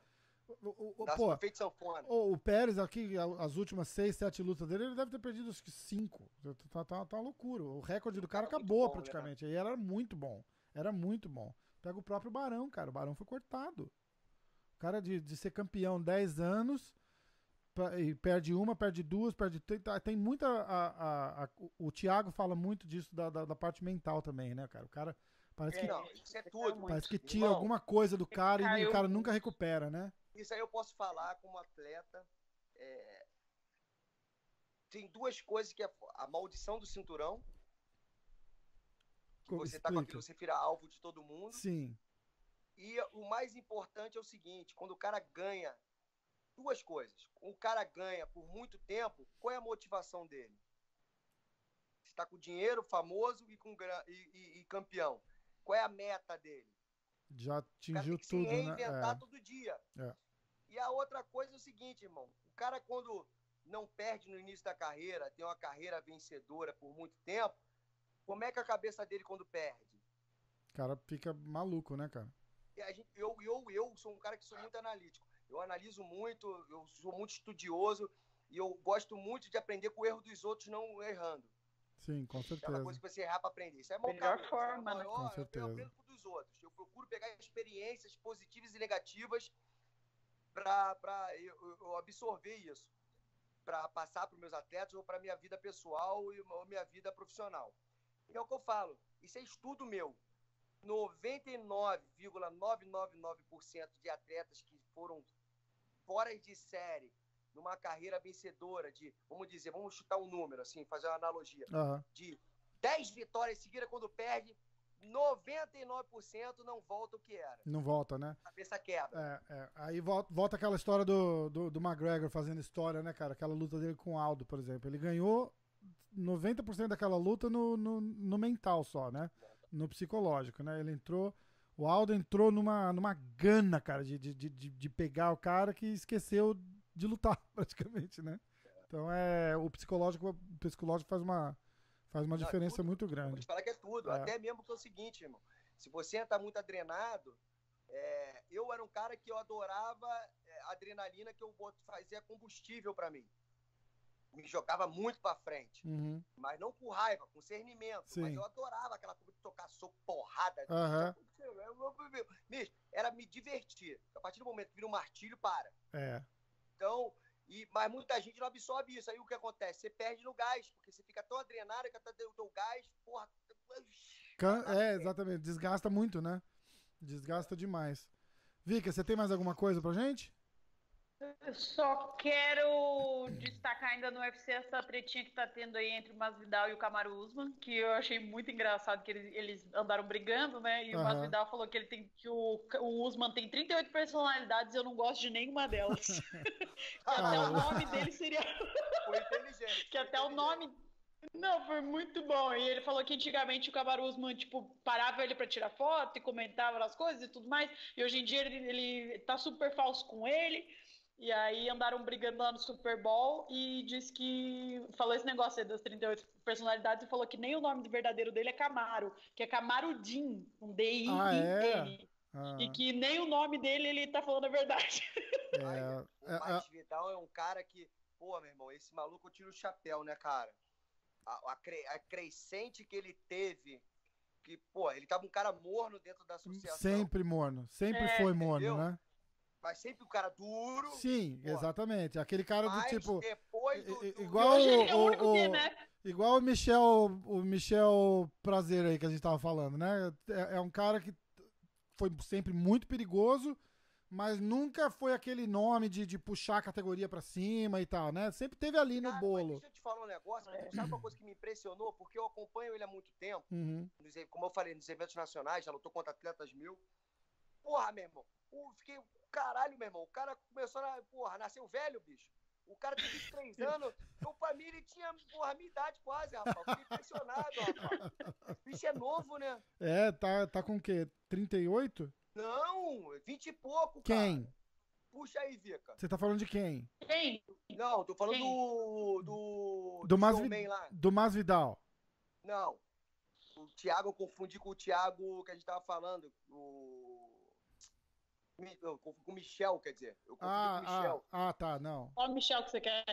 o Pérez aqui, as últimas 6, 7 lutas dele, ele deve ter perdido acho que 5. Tá uma loucura. O recorde do cara acabou praticamente. Né? Aí era muito bom. Era muito bom. Pega o próprio Barão, cara. O Barão foi cortado. O cara de ser campeão 10 anos... E perde uma, perde duas, tem muita... o Thiago fala muito disso da parte mental também, né, cara? O cara parece que... Não, isso é tudo. Parece que tira alguma coisa do cara e o cara nunca recupera, né? Isso aí eu posso falar como atleta. Tem 2 coisas que é a maldição do cinturão. Que você tá com aquilo, você vira alvo de todo mundo. Sim. E o mais importante é o seguinte, quando o cara ganha 2 coisas. O cara ganha por muito tempo, qual é a motivação dele? Você está com dinheiro, famoso e campeão. Qual é a meta dele? Já atingiu tudo, se reinventar todo dia. É. E a outra coisa é o seguinte, irmão. O cara, quando não perde no início da carreira, tem uma carreira vencedora por muito tempo, como é que é a cabeça dele quando perde? O cara fica maluco, né, cara? Eu sou um cara que sou muito analítico. Eu analiso muito, eu sou muito estudioso e eu gosto muito de aprender com o erro dos outros não errando. Sim, com certeza. Aquela coisa que você errar para aprender. Isso é melhor forma, né? Com certeza. Eu aprendo com o dos outros. Eu procuro pegar experiências positivas e negativas para eu absorver isso, para passar para os meus atletas ou para minha vida pessoal ou minha vida profissional. E é o que eu falo. Isso é estudo meu. 99,999% de atletas que foram fora de série numa carreira vencedora de, vamos chutar um número, assim, fazer uma analogia, de 10 vitórias seguidas, quando perde, 99% não volta o que era. Não volta, né? A cabeça quebra. Aí volta aquela história do McGregor fazendo história, né, cara? Aquela luta dele com o Aldo, por exemplo. Ele ganhou 90% daquela luta no mental só, né? No psicológico, né? O Aldo entrou numa gana, cara, de pegar o cara que esqueceu de lutar, praticamente, né? Então o psicológico faz uma diferença muito grande. Vou te falar que é tudo, até mesmo que é o seguinte, irmão. Se você está muito adrenado, eu era um cara que eu adorava adrenalina, que eu fazia combustível para mim. Me jogava muito pra frente. Mas não com raiva, com cernimento. Sim. Mas eu adorava aquela coisa de tocar soco, porrada. Era me divertir. A partir do momento que vira um martírio, para. Então, mas muita gente não absorve isso. Aí o que acontece? Você perde no gás, porque você fica tão adrenado que até o teu gás, porra... Exatamente. Desgasta muito, né? Desgasta demais. Vika, você tem mais alguma coisa pra gente? Eu só quero destacar ainda no UFC essa tretinha que tá tendo aí entre o Masvidal e o Kamaru Usman, que eu achei muito engraçado que eles andaram brigando, né? E o Masvidal falou que o Usman tem 38 personalidades e eu não gosto de nenhuma delas. Que até o nome dele seria... Foi inteligente. Que até o nome... Não, foi muito bom. E ele falou que antigamente o Kamaru Usman, parava ele pra tirar foto e comentava as coisas e tudo mais. E hoje em dia ele tá super falso com ele. E aí andaram brigando lá no Super Bowl e disse que... Falou esse negócio aí das 38 personalidades e falou que nem o nome verdadeiro dele é Kamaru, que é Kamaruddin, um D-I-N. E que nem o nome dele ele tá falando a verdade. O Masvidal é um cara que... Pô, meu irmão, esse maluco eu tiro o chapéu, né, cara? A crescente que ele teve... Que, pô, ele tava um cara morno dentro da associação. Sempre morno. Sempre foi morno, entendeu? Né? Mas sempre o cara duro. Sim, porra. Exatamente. Aquele cara do tipo... Depois igual igual o Michel Prazer aí que a gente tava falando, né? É um cara que foi sempre muito perigoso, mas nunca foi aquele nome de puxar a categoria pra cima e tal, né? Sempre teve ali no bolo. Mas deixa eu te falar um negócio. Sabe uma coisa que me impressionou? Porque eu acompanho ele há muito tempo. Uhum. Como eu falei, nos eventos nacionais, já lutou contra atletas mil. Porra, meu irmão. Fiquei... Caralho, meu irmão. O cara começou a... Porra, nasceu velho, bicho. O cara tem 23 anos. Eu, pra mim, ele tinha, porra, a minha idade quase, rapaz. Fiquei impressionado, rapaz. O bicho é novo, né? É, tá com o quê? 38? Não, 20 e pouco, Quem? cara. Puxa aí, Vika. Você tá falando de quem? Quem? Não, tô falando Do showman lá. Do Masvidal. Não. O Thiago, eu confundi com o Thiago que a gente tava falando. Com o Michel, quer dizer. Eu confundi com o Michel. Tá, não. Qual o Michel que você quer?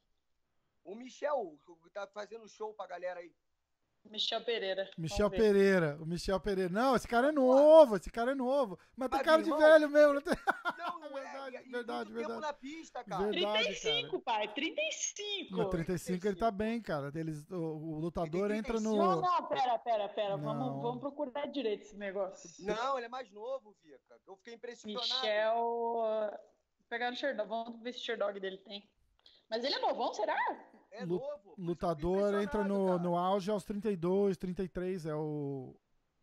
O Michel, que tá fazendo show pra galera aí. Michel Pereira. Michel Pereira. O Michel Pereira. Não, esse cara é novo, Mas tem cara de velho mesmo. Não, tem... Não, verdade. tempo na pista, cara. Verdade, 35, cara. pai. 35. No 35 ele tá bem, cara. O lutador entra no... Não, pera. Vamos procurar direito esse negócio. Não, ele é mais novo, Vika. Eu fiquei impressionado. Michel... Vou pegar no Sherdog. Vamos ver se o Sherdog dele tem. Mas ele é novão, será? É novo. Lutador entra no auge aos 32, 33. É o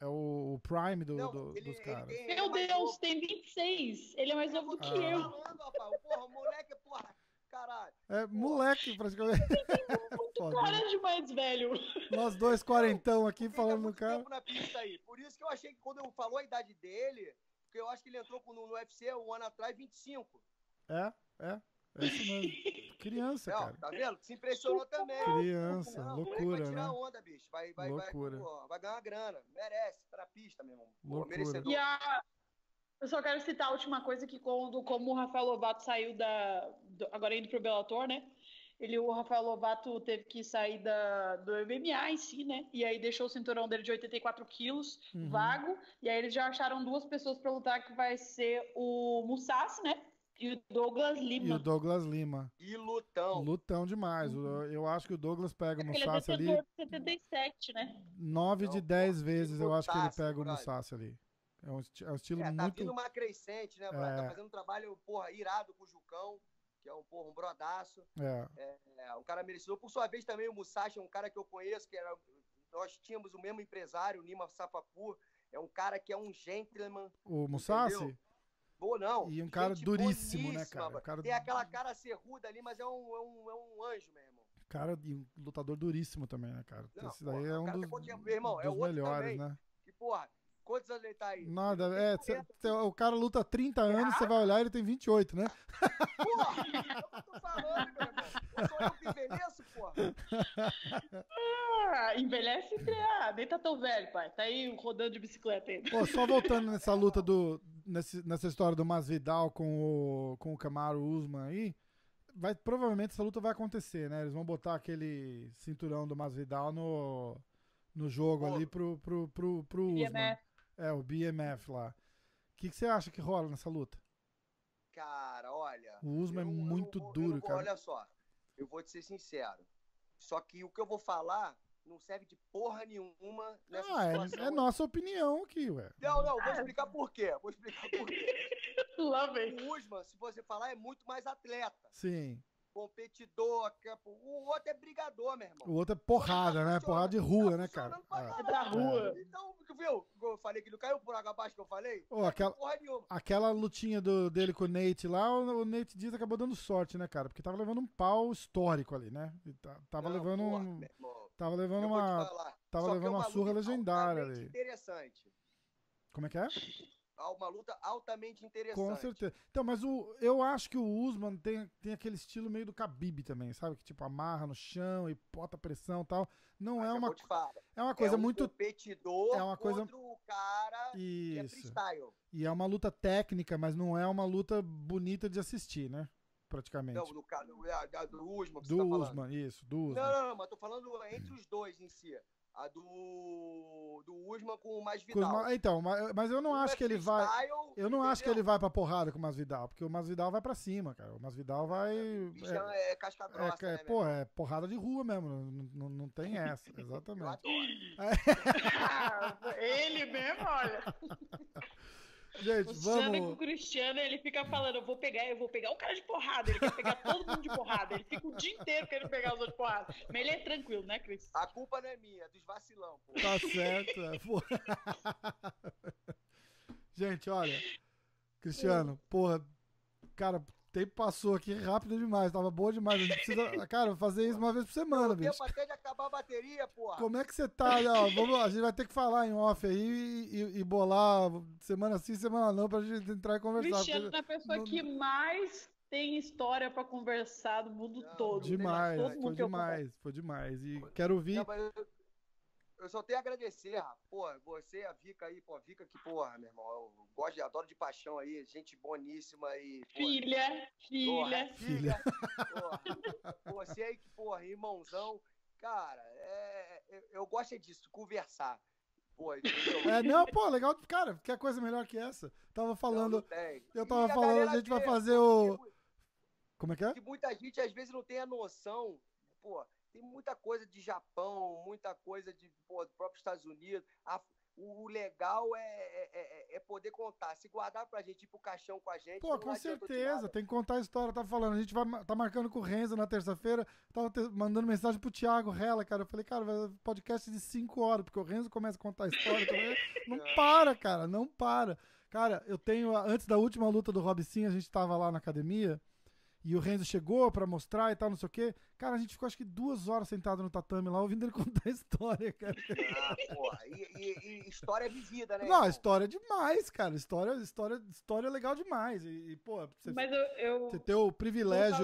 prime dos caras. Meu Deus, tem 26. Ele é mais novo do que eu. Porra, moleque, porra. Caralho. É moleque, praticamente. Muito cara de mais velho. Nós dois quarentão aqui falando no cara. Na pista aí. Por isso que eu achei que quando eu falou a idade dele, porque eu acho que ele entrou no UFC um ano atrás, 25. É isso mesmo. Criança, cara. Tá vendo? Se impressionou também. Criança, loucura, vai tirar né? Onda, bicho. Vai ganhar uma grana. Merece, pra pista, meu irmão. Loucura. Eu só quero citar a última coisa que como o Rafael Lovato saiu agora indo pro Bellator, né? O Rafael Lovato teve que sair do MMA em si, né? E aí deixou o cinturão dele de 84 quilos vago. E aí eles já acharam 2 pessoas pra lutar, que vai ser o Mousasi, né? E o Douglas Lima. E lutão. Lutão demais. Eu acho que o Douglas pega o Mousasi ali. Ele é detentor de 77, né? 9 de 10 vezes eu acho que ele pega o Mousasi ali. É um estilo muito... Tá vindo uma crescente, né? Tá fazendo um trabalho, porra, irado com o Jucão, que é um brodaço. Um cara merecedor. Por sua vez também o Musashi é um cara que eu conheço, nós tínhamos o mesmo empresário, o Nima Safapur. É um cara que é um gentleman. O Musashi? Entendeu? Boa, não. E um cara duríssimo, né, cara? Tem aquela cara cerruda ali, mas é um anjo, meu irmão. Cara, e um lutador duríssimo também, né, cara? Não, esse daí é um dos também, melhores, né? Que, porra, quantos anos ele tá aí? Nada, o cara luta 30 anos, você vai olhar, ele tem 28, né? Porra, eu tô falando, meu irmão. Eu sou eu que envelheço, porra. Envelhece, nem tá tão velho, pai. Tá aí rodando de bicicleta ainda. Só voltando nessa luta nessa história do Masvidal com o Kamaru Usman aí, provavelmente essa luta vai acontecer, né? Eles vão botar aquele cinturão do Masvidal no jogo ali pro Usman. O BMF lá. O que você acha que rola nessa luta? Cara, olha... O Usman é muito duro, cara. Olha só, eu vou te ser sincero. Só que o que eu vou falar não serve de porra nenhuma nessa situação. É nossa opinião aqui, ué. Não, vou explicar por quê. Lá vem. O Usman, se você falar, é muito mais atleta. Sim. Competidor. O outro é brigador, meu irmão. O outro é porrada, né? Porrada de rua, né, cara? É da rua. Então, viu? Eu falei que não caiu por água abaixo que eu falei? Aquela lutinha dele com o Nate lá, o Nate Diaz acabou dando sorte, né, cara? Porque tava levando um pau histórico ali, né? Tava levando uma surra legendária ali. Interessante. Como é que é? Uma luta altamente interessante. Com certeza. Então, mas eu acho que o Usman tem aquele estilo meio do Khabib também, sabe? Que tipo amarra no chão e bota pressão e tal. Não é uma coisa muito competidor é uma coisa contra o cara que é freestyle. E é uma luta técnica, mas não é uma luta bonita de assistir, né? Praticamente. Não, do Usman. Do Usman, isso, do Usman. Não, mas tô falando entre os dois em si. A do Usman com o Masvidal. Então, mas eu não acho que ele vai. Eu não acho que ele vai pra porrada com o Masvidal, porque o Masvidal vai pra cima, cara. O Masvidal vai. É casca grossa, né, é porrada de rua mesmo. Não tem essa, exatamente. Eu adoro. Ele mesmo, olha. Gente, O Sandro com o vamos... Cristiano, ele fica falando, eu vou pegar o cara de porrada. Ele quer pegar todo mundo de porrada. Ele fica o dia inteiro querendo pegar os outros de porrada. Mas ele é tranquilo, né, Cris? A culpa não é minha, é dos vacilão, pô. Tá certo. Pô. Gente, olha, Cristiano, porra, cara, o tempo passou aqui rápido demais, tava boa demais. A gente precisa, cara, fazer isso uma vez por semana, Deu bicho. tempo até de acabar a bateria, porra. Como é que você tá? Ó, a gente vai ter que falar em off aí e bolar semana sim, semana não, pra gente entrar e conversar. Cristiano é a pessoa que mais tem história pra conversar do mundo todo. Demais, Todo mundo foi demais. E quero ouvir. Não, mas eu só tenho a agradecer, Rafa. Pô, você, a Vika aí, pô, a Vika que, porra, meu irmão, eu gosto, adoro de paixão aí, gente boníssima e... Filha. Porra, você aí que, porra, irmãozão, cara, eu gosto é disso, conversar. Pô, entendeu? Não, pô, legal, cara, que coisa melhor que essa? Tava falando, eu tava E falando, a gente vai fazer o... Como é que é? Que muita gente, às vezes, não tem a noção, pô, tem muita coisa de Japão, muita coisa de próprios Estados Unidos. O legal é poder contar. Se guardar pra gente ir pro caixão com a gente. Pô, com certeza, tem que contar a história. Tava falando, a gente tá marcando com o Renzo na terça-feira. Tava mandando mensagem pro Thiago Rella, cara. Eu falei, cara, podcast de 5 horas, porque o Renzo começa a contar a história também. Não para, cara, não para. Cara, eu tenho, antes da última luta do Robicinho, a gente tava lá na academia. E o Renzo chegou pra mostrar e tal, não sei o quê. Cara, a gente ficou acho que 2 horas sentado no tatame lá, ouvindo ele contar a história, cara. Porra, e história vivida, né? Não, história é demais, cara. História é legal demais. Pô, você ter o privilégio...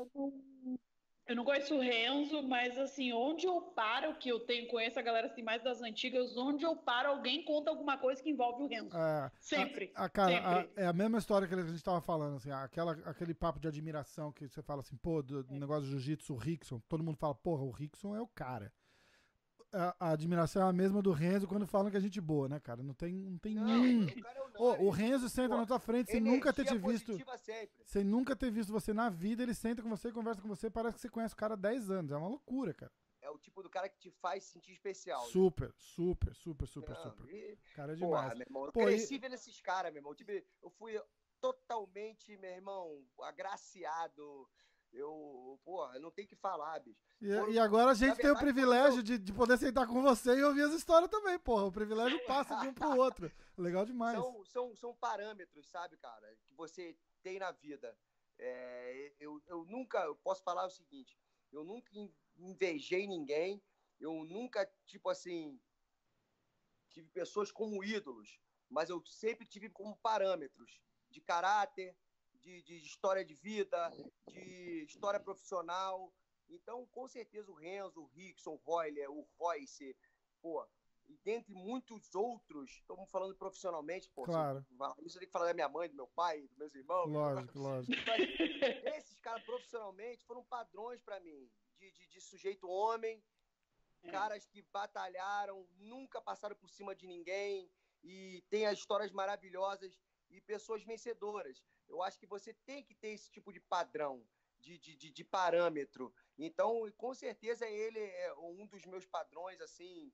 Eu não conheço o Renzo, mas assim, onde eu paro, que eu conheço a galera assim, mais das antigas, onde eu paro, alguém conta alguma coisa que envolve o Renzo. Sempre. Cara, é a mesma história que a gente tava falando, assim, aquele papo de admiração que você fala assim, pô, do negócio do jiu-jitsu, o Rickson, todo mundo fala, porra, o Rickson é o cara. A admiração é a mesma do Renzo quando falam que é gente boa, né, cara? Não tem nenhum. O Renzo senta na tua frente sem nunca ter te visto. Sem nunca ter visto você na vida, ele senta com você, conversa com você, parece que você conhece o cara há 10 anos. É uma loucura, cara. É o tipo do cara que te faz sentir especial. Super. Cara, é demais. Porra, meu irmão, eu cresci vendo esses caras, meu irmão. Tipo, eu fui totalmente, meu irmão, agraciado. Eu não tenho que falar, bicho. E agora a gente tem o privilégio de poder sentar com você e ouvir as histórias também, porra. O privilégio passa de um pro outro. Legal demais. São parâmetros, sabe, cara, que você tem na vida. Eu posso falar o seguinte, eu nunca invejei ninguém, eu nunca, tipo assim, tive pessoas como ídolos, mas eu sempre tive como parâmetros de caráter, de história de vida, de história profissional. Então, com certeza, o Renzo, o Rickson, o Royler, o Royce, pô, e dentre muitos outros, estamos falando profissionalmente, pô. Claro. Isso eu tenho que falar da minha mãe, do meu pai, dos meus irmãos. Lógico. Mas esses caras profissionalmente foram padrões para mim, de sujeito homem, caras que batalharam, nunca passaram por cima de ninguém e tem as histórias maravilhosas e pessoas vencedoras. Eu acho que você tem que ter esse tipo de padrão, de parâmetro. Então, com certeza, ele é um dos meus padrões, assim,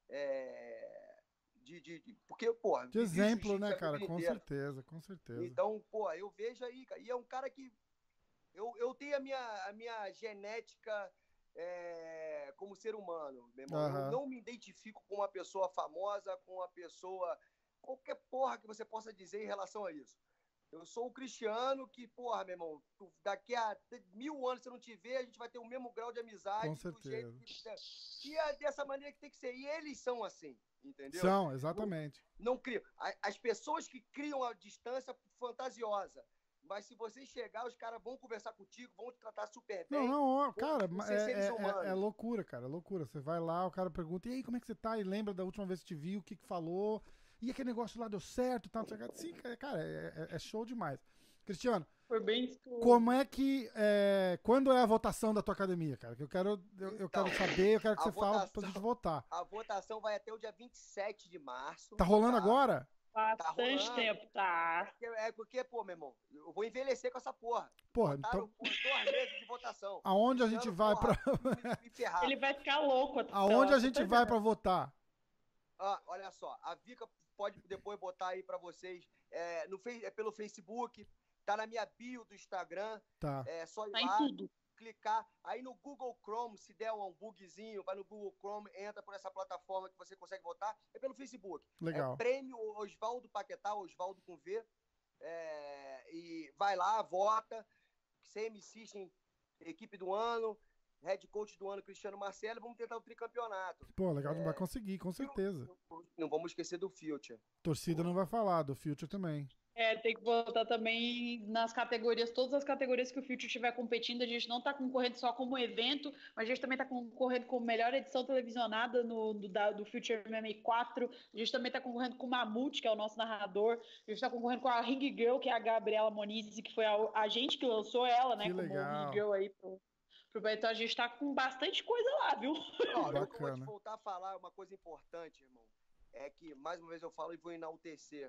porque, pô... De exemplo, né, cara? Com certeza. Então, pô, eu vejo aí, cara, e é um cara que... Eu tenho a minha genética como ser humano, meu irmão. Eu não me identifico com uma pessoa famosa, com uma pessoa... Qualquer porra que você possa dizer em relação a isso. Eu sou o Cristiano que, porra, meu irmão, daqui a 1000 anos, se eu não te ver, a gente vai ter o mesmo grau de amizade. Com certeza. E é dessa maneira que tem que ser. E eles são assim, entendeu? São, exatamente. Não criam. As pessoas que criam a distância fantasiosa. Mas se você chegar, os caras vão conversar contigo, vão te tratar super bem. Não, cara, é loucura, cara, é loucura. Você vai lá, o cara pergunta, e aí, como é que você tá? E lembra da última vez que te viu, o que falou? E aquele negócio lá deu certo e tal. Sim, cara, é show demais. Cristiano, foi bem como é que... quando é a votação da tua academia, cara? Que eu quero saber, eu quero que você fale pra gente votar. A votação vai até o dia 27 de março. Tá rolando agora? Bastante tempo, tá. Porque, pô, meu irmão, eu vou envelhecer com essa porra. Porra, então... 2 meses de votação. Aonde a gente vai pra... Ele vai ficar louco. Aonde a gente vai pra votar? Olha só, a Vika pode depois botar aí para vocês. Pelo Facebook, tá na minha bio do Instagram. Tá. É só ir Tá lá, em tudo. clicar. Aí no Google Chrome, se der um bugzinho, vai no Google Chrome, entra por essa plataforma que você consegue votar. É pelo Facebook. Legal. É Prêmio Oswaldo Paquetá, Oswaldo com V. E vai lá, vota. CM System, equipe do ano. Head coach do ano, Cristiano Marcelo. Vamos tentar o tricampeonato. Pô, legal, vai conseguir, com certeza. Não vamos esquecer do Future. Torcida não vai falar, do Future também. Tem que votar também nas categorias, todas as categorias que o Future estiver competindo. A gente não está concorrendo só como evento, mas a gente também está concorrendo com melhor edição televisionada do Future MMA 4. A gente também está concorrendo com o Mamute, que é o nosso narrador. A gente está concorrendo com a Ring Girl, que é a Gabriela Moniz, que foi a gente que lançou ela, né? Que como legal. Ring Girl aí então a gente está com bastante coisa lá, viu? Eu vou te voltar a falar uma coisa importante, irmão. É que, mais uma vez eu falo e vou enaltecer.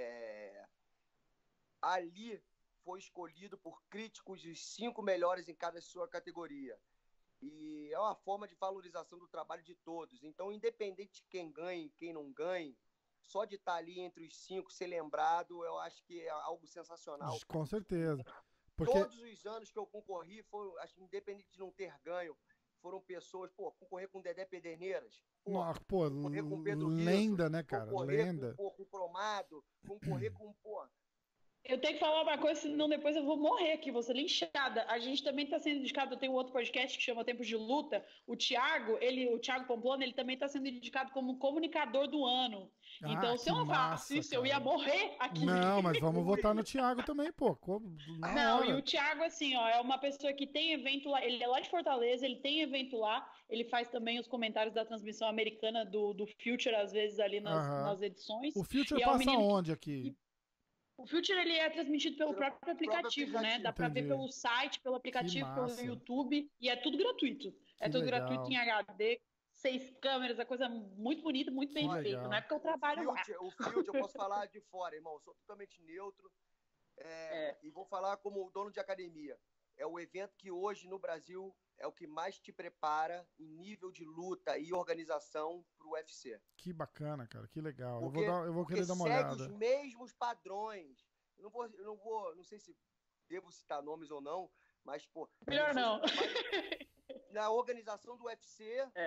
Ali foi escolhido por críticos os 5 melhores em cada sua categoria. E é uma forma de valorização do trabalho de todos. Então, independente de quem ganhe e quem não ganhe, só de estar ali entre os 5, ser lembrado, eu acho que é algo sensacional. Com certeza. Porque... Todos os anos que eu concorri, acho que independente de não ter ganho, foram pessoas, concorrer com Dedé Pederneiras, concorrer com Pedro lenda, Guiço, né, cara? Concorrer Lenda. com Cromado, concorrer com, Eu tenho que falar uma coisa, senão depois eu vou morrer aqui, vou ser linchada. A gente também está sendo indicado, eu tenho outro podcast que chama Tempos de Luta. O Thiago Pamplona, ele também está sendo indicado como comunicador do ano. Então, se eu não faço isso, eu ia morrer aqui. Não, mas vamos votar no Thiago também, pô. E o Thiago, assim, ó, é uma pessoa que tem evento lá, ele é lá de Fortaleza, ele tem evento lá, ele faz também os comentários da transmissão americana do Future, às vezes, ali nas edições. O Future passa onde aqui? O Future, ele é transmitido pelo próprio aplicativo, né? Dá pra ver pelo site, pelo aplicativo, pelo YouTube, e é tudo gratuito. Tudo gratuito em HD, 6 câmeras, é coisa muito bonita, muito bem feita. Não é porque eu trabalho lá. O Future, eu posso falar de fora, irmão. Eu sou totalmente neutro. E vou falar como dono de academia. É o evento que hoje no Brasil é o que mais te prepara em nível de luta e organização pro UFC. Que bacana, cara, que legal. Porque, eu vou querer dar uma olhada. Segue os mesmos padrões. Não sei se devo citar nomes ou não, mas, melhor não. Na organização do UFC,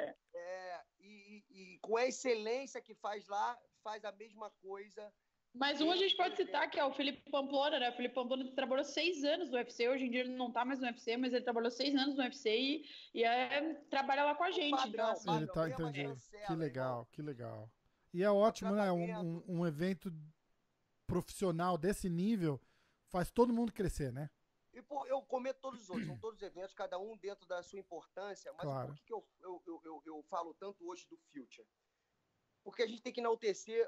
e com a excelência que faz lá, faz a mesma coisa. Mas a gente pode citar, que é o Felipe Pamplona, né? O Felipe Pamplona trabalhou 6 anos no UFC, hoje em dia ele não tá mais no UFC, mas ele trabalhou 6 anos no UFC e trabalha lá com a gente. Padrão, então, ele tá, entendi. Que legal, que legal. E é ótimo, né? Um evento profissional desse nível faz todo mundo crescer, né? E, eu comento todos os outros, são todos eventos, cada um dentro da sua importância, mas claro. Por que eu falo tanto hoje do Future? Porque a gente tem que enaltecer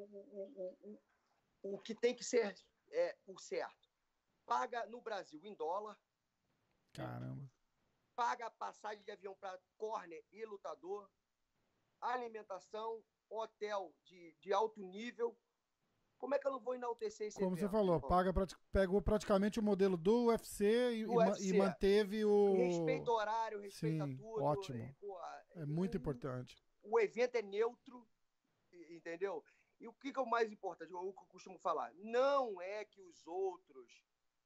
o que tem que ser o certo. Paga no Brasil em dólar. Caramba. Paga a passagem de avião para corner e lutador. Alimentação, hotel de alto nível. Como é que eu não vou enaltecer esse evento? Como você falou, pegou praticamente o modelo do UFC e manteve o... Respeita o horário, respeita tudo. Ótimo. É muito importante. O evento é neutro, entendeu? E o que é o mais importante? O que eu costumo falar? Não é que os outros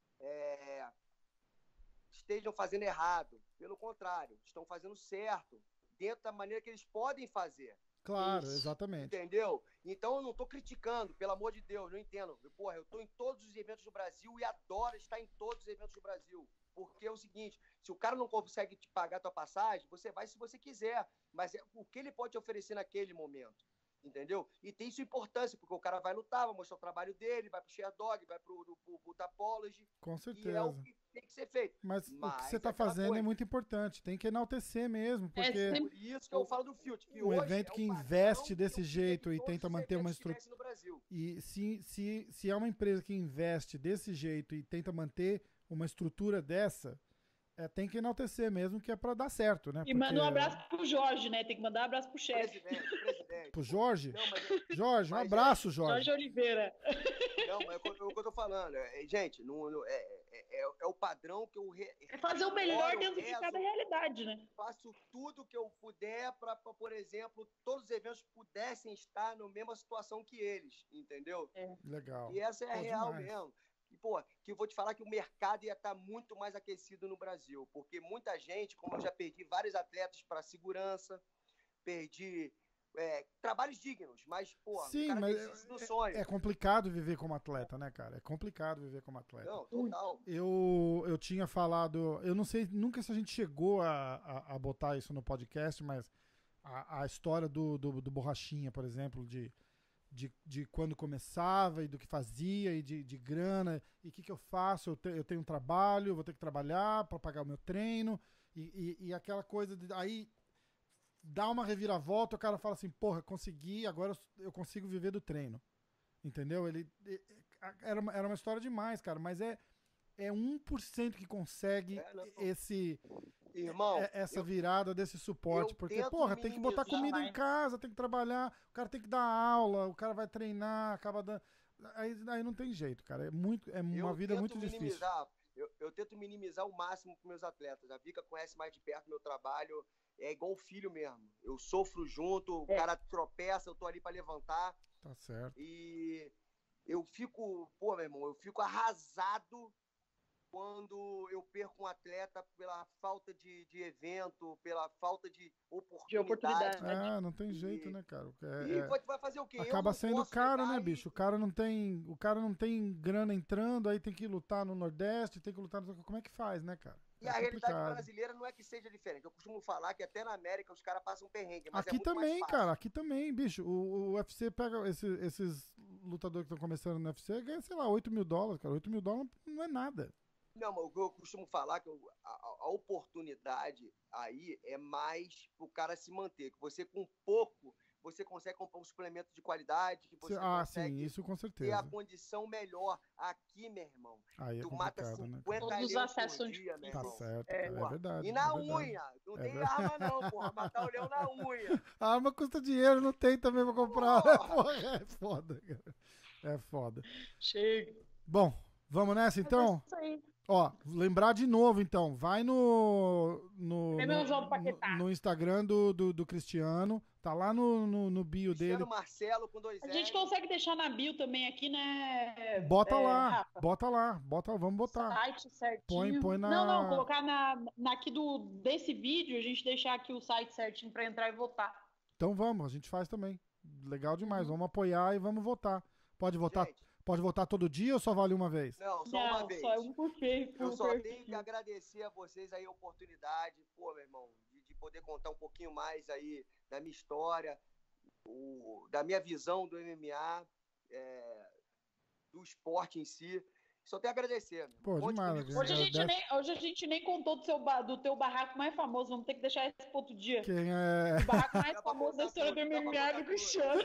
estejam fazendo errado. Pelo contrário, estão fazendo certo, dentro da maneira que eles podem fazer. Claro, exatamente. Entendeu? Então eu não estou criticando, pelo amor de Deus, não entendo. Eu estou em todos os eventos do Brasil e adoro estar em todos os eventos do Brasil. Porque é o seguinte, se o cara não consegue te pagar a tua passagem, você vai se você quiser. Mas o que ele pode te oferecer naquele momento? Entendeu? E tem sua importância, porque o cara vai lutar, vai mostrar o trabalho dele, vai pro Sherdog, vai pro Tapology. Com certeza. E é o que tem que ser feito. Mas o que você está fazendo é muito importante. Tem que enaltecer mesmo, porque... Por isso que eu falo do Future. Um evento que investe desse jeito e tenta manter uma estrutura... E se é uma empresa que investe desse jeito e tenta manter uma estrutura dessa... tem que enaltecer mesmo, que é pra dar certo, né? E manda um abraço pro Jorge, né? Tem que mandar um abraço pro chefe. Presidente. Pro Jorge? Não, Jorge, um abraço, Jorge. Jorge Oliveira. Não, mas é o que eu tô falando. Gente, é o padrão que eu... É fazer o melhor dentro de cada realidade, né? Faço tudo que eu puder para, por exemplo, todos os eventos pudessem estar na mesma situação que eles, entendeu? Legal. E essa é a real mesmo. E, que eu vou te falar que o mercado ia estar muito mais aquecido no Brasil, porque muita gente, como eu já perdi vários atletas para segurança, perdi trabalhos dignos, mas, sim, o cara mas desiste do sonho. É complicado viver como atleta, né, cara? É complicado viver como atleta. Não, total. Eu tinha falado, eu não sei nunca se a gente chegou a botar isso no podcast, mas a história do Borrachinha, por exemplo, de quando começava e do que fazia e de grana e o que eu faço, eu tenho um trabalho, vou ter que trabalhar para pagar o meu treino e aquela coisa de aí dá uma reviravolta, o cara fala assim, porra, consegui, agora eu consigo viver do treino, entendeu? Era uma história demais, cara, mas é 1% que consegue essa virada desse suporte, porque, porra, tem que botar comida em casa, tem que trabalhar, o cara tem que dar aula, o cara vai treinar, acaba dando... Aí não tem jeito, cara, é uma vida muito difícil. Eu tento minimizar o máximo com meus atletas, a Vika conhece mais de perto meu trabalho, é igual filho mesmo, eu sofro junto, o cara tropeça, eu tô ali pra levantar. Tá certo. E eu fico, meu irmão, eu fico arrasado quando eu perco um atleta pela falta de evento, pela falta de oportunidade. Não tem jeito, né, cara? Vai fazer o quê? Acaba sendo caro, né, bicho? O cara não tem grana entrando, aí tem que lutar no Nordeste, tem que lutar no... Como é que faz, né, cara? E a realidade brasileira não é que seja diferente. Eu costumo falar que até na América os caras passam perrengue, mas aqui é muito também, mais fácil. Cara, aqui também, bicho. O UFC pega esses lutadores que estão começando no UFC, ganha, sei lá, $8 mil, cara. $8 mil não é nada. Não, mas eu costumo falar que a oportunidade aí é mais pro cara se manter. Que você com pouco, você consegue comprar um suplemento de qualidade. Você consegue sim, isso com certeza. ter a condição melhor. Aqui, meu irmão, aí tu mata 50 leões por dia, meu irmão. Tá certo, é verdade. E na unha, não tem arma não, porra. Matar o leão na unha. A arma custa dinheiro, não tem também pra comprar. Porra, é foda, cara. É foda. Chega. Bom, vamos nessa então? É isso aí. Ó, lembrar de novo, então, vai no Instagram do Cristiano, tá lá no bio Cristiano dele. Marcelo com 2 A gente consegue deixar na bio também aqui, né? Bota lá, vamos botar. Site certinho. Põe na... Não, colocar aqui desse vídeo, a gente deixar aqui o site certinho pra entrar e votar. Então vamos, a gente faz também. Legal demais, vamos apoiar e vamos votar. Pode votar. Gente, pode votar todo dia ou só vale uma vez? Não, só uma vez. Só um por vez. Eu só tenho que agradecer a vocês aí a oportunidade, meu irmão, de poder contar um pouquinho mais aí da minha história, da minha visão do MMA, do esporte em si. Só tenho a agradecer. Pô, demais. Hoje a gente nem contou do teu barraco mais famoso. Vamos ter que deixar esse para outro dia. Quem é? O barraco mais famoso da história do MMA do Cristiano.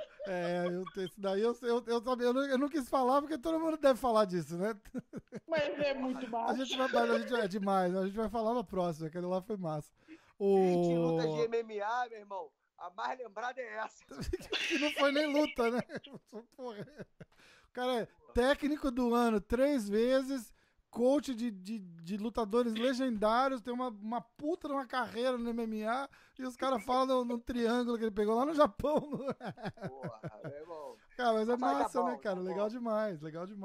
Esse daí eu não quis falar porque todo mundo deve falar disso, né? Mas é muito massa. É demais. A gente vai falar na próxima. Aquele lá foi massa. De luta de MMA, meu irmão, a mais lembrada é essa. Que não foi nem luta, né? Porra. O cara é técnico do ano 3 vezes, coach de lutadores legendários, tem uma puta de uma carreira no MMA e os caras falam no triângulo que ele pegou lá no Japão. Porra, meu irmão. Cara, mas é massa, né, cara? Legal demais.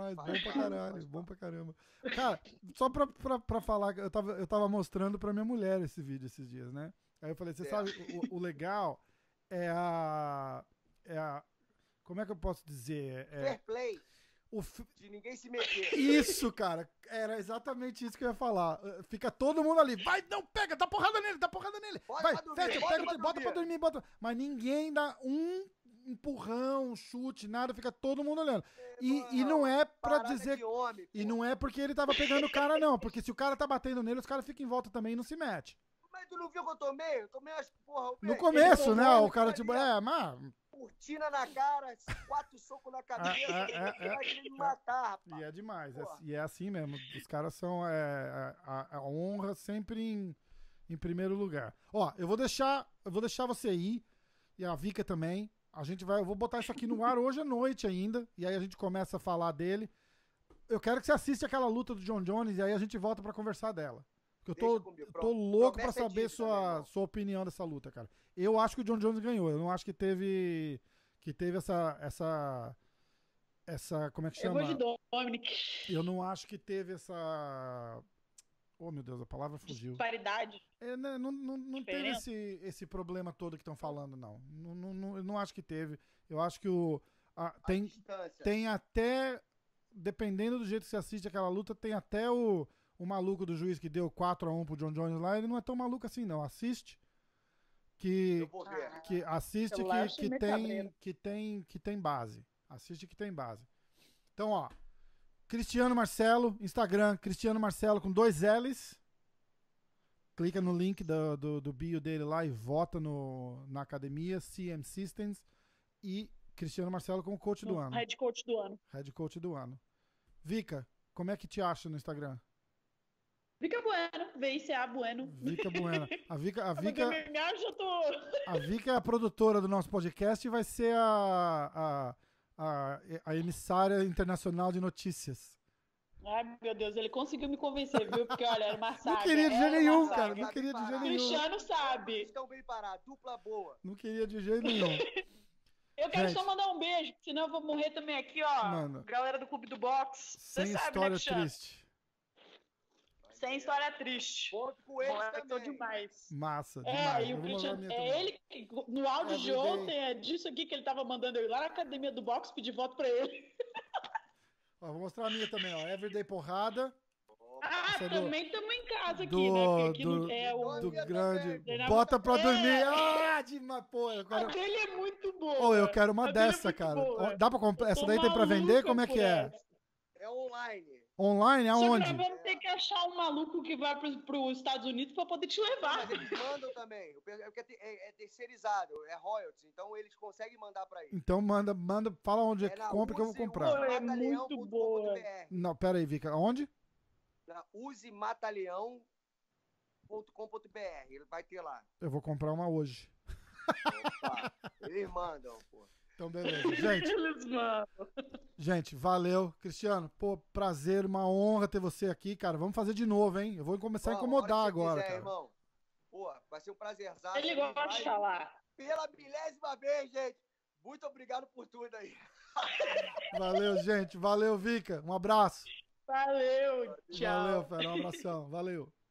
Bom pra caramba. Cara, só pra falar, eu tava mostrando pra minha mulher esse vídeo esses dias, né? Aí eu falei, você sabe, o legal é a... Como é que eu posso dizer? Fair play. De ninguém se meter. Isso, cara. Era exatamente isso que eu ia falar. Fica todo mundo ali. Vai, não, pega, dá porrada nele. Vai, fecha, bota pra dormir. Mas ninguém dá um empurrão, um chute, nada. Fica todo mundo olhando. E não é pra dizer... Homem, e não é porque ele tava pegando o cara, não. Porque se o cara tá batendo nele, os caras ficam em volta também e não se mete. Mas tu não viu que eu tomei? Eu tomei as porra... No começo, né? O cara tipo... mas... Cortina na cara, 4 socos na cabeça, vai querer me matar, rapaz. E é demais, e é assim mesmo. Os caras são a honra sempre em primeiro lugar. Ó, eu vou deixar você ir, e a Vika também. Eu vou botar isso aqui no ar hoje à noite ainda, e aí a gente começa a falar dele. eu quero que você assista aquela luta do John Jones e aí a gente volta pra conversar dela. Porque eu tô louco pra saber sua opinião dessa luta, cara. Eu acho que o John Jones ganhou. Eu não acho que teve essa como é que chama? Eu vou de Dominic. Eu não acho que teve essa... Oh, meu Deus, a palavra fugiu. Disparidade. Né, não teve esse problema todo que estão falando, não. Eu não acho que teve. Eu acho que tem até... Dependendo do jeito que você assiste aquela luta, tem até o maluco do juiz que deu 4-1 pro John Jones lá. Ele não é tão maluco assim, não. Assiste. Assiste que tem base. Assiste que tem base. Então, ó. Cristiano Marcelo, Instagram, Cristiano Marcelo com 2 L's. Clica no link do bio dele lá e vota na academia, CM Systems. E Cristiano Marcelo como coach do ano. Head coach do ano. Head coach do ano. Vika, como é que te acha no Instagram? Vika Bueno, VICA Bueno. Vika Bueno. A Vika tô... é a produtora do nosso podcast e vai ser a emissária internacional de notícias. Ai, meu Deus, ele conseguiu me convencer, viu? Porque, olha, era uma saga. Não queria de jeito nenhum, cara. Não queria de jeito nenhum. Cristiano sabe. Estão bem parados, dupla boa. Não queria de jeito nenhum. Eu quero só mandar um beijo, senão eu vou morrer também aqui, ó. Mano, galera do Clube do Box. Sem história triste. Sem história triste. Ponto com ele também. Demais. Massa, demais. E o Cristiano, ele, no áudio de ontem, é disso aqui que ele tava mandando eu ir lá na academia do box pedir voto pra ele. Ó, vou mostrar a minha também, ó. Everyday Porrada. Também estamos em casa aqui, né? Porque aqui do grande. também. Bota pra dormir. Demais, pô. A dele é muito boa. Oh, eu quero uma dessa, cara. Boa. Dá pra comprar? Essa daí tem pra vender? Como é que é? É online. Online? Aonde? Só que vamos ter que achar um maluco que vai pros Estados Unidos pra poder te levar. Mas eles mandam também. É terceirizado, é royalties. Então eles conseguem mandar pra eles. Então manda, fala onde é que compra que eu vou comprar. É muito boa. Não, pera aí, Vika. Onde? Na usemataleão.com.br. Ele vai ter lá. Eu vou comprar uma hoje. Opa, eles mandam, pô. Então, beleza. Gente, valeu. Cristiano, pô, prazer, uma honra ter você aqui, cara. Vamos fazer de novo, hein? Eu vou começar a incomodar agora, cara. Irmão. Pô, vai ser um prazerzaço. Ele gosta de falar. Pela 1000ª vez, gente. Muito obrigado por tudo aí. Valeu, gente. Valeu, Vika. Um abraço. Valeu, tchau. Valeu, Fera. Um abração. Valeu.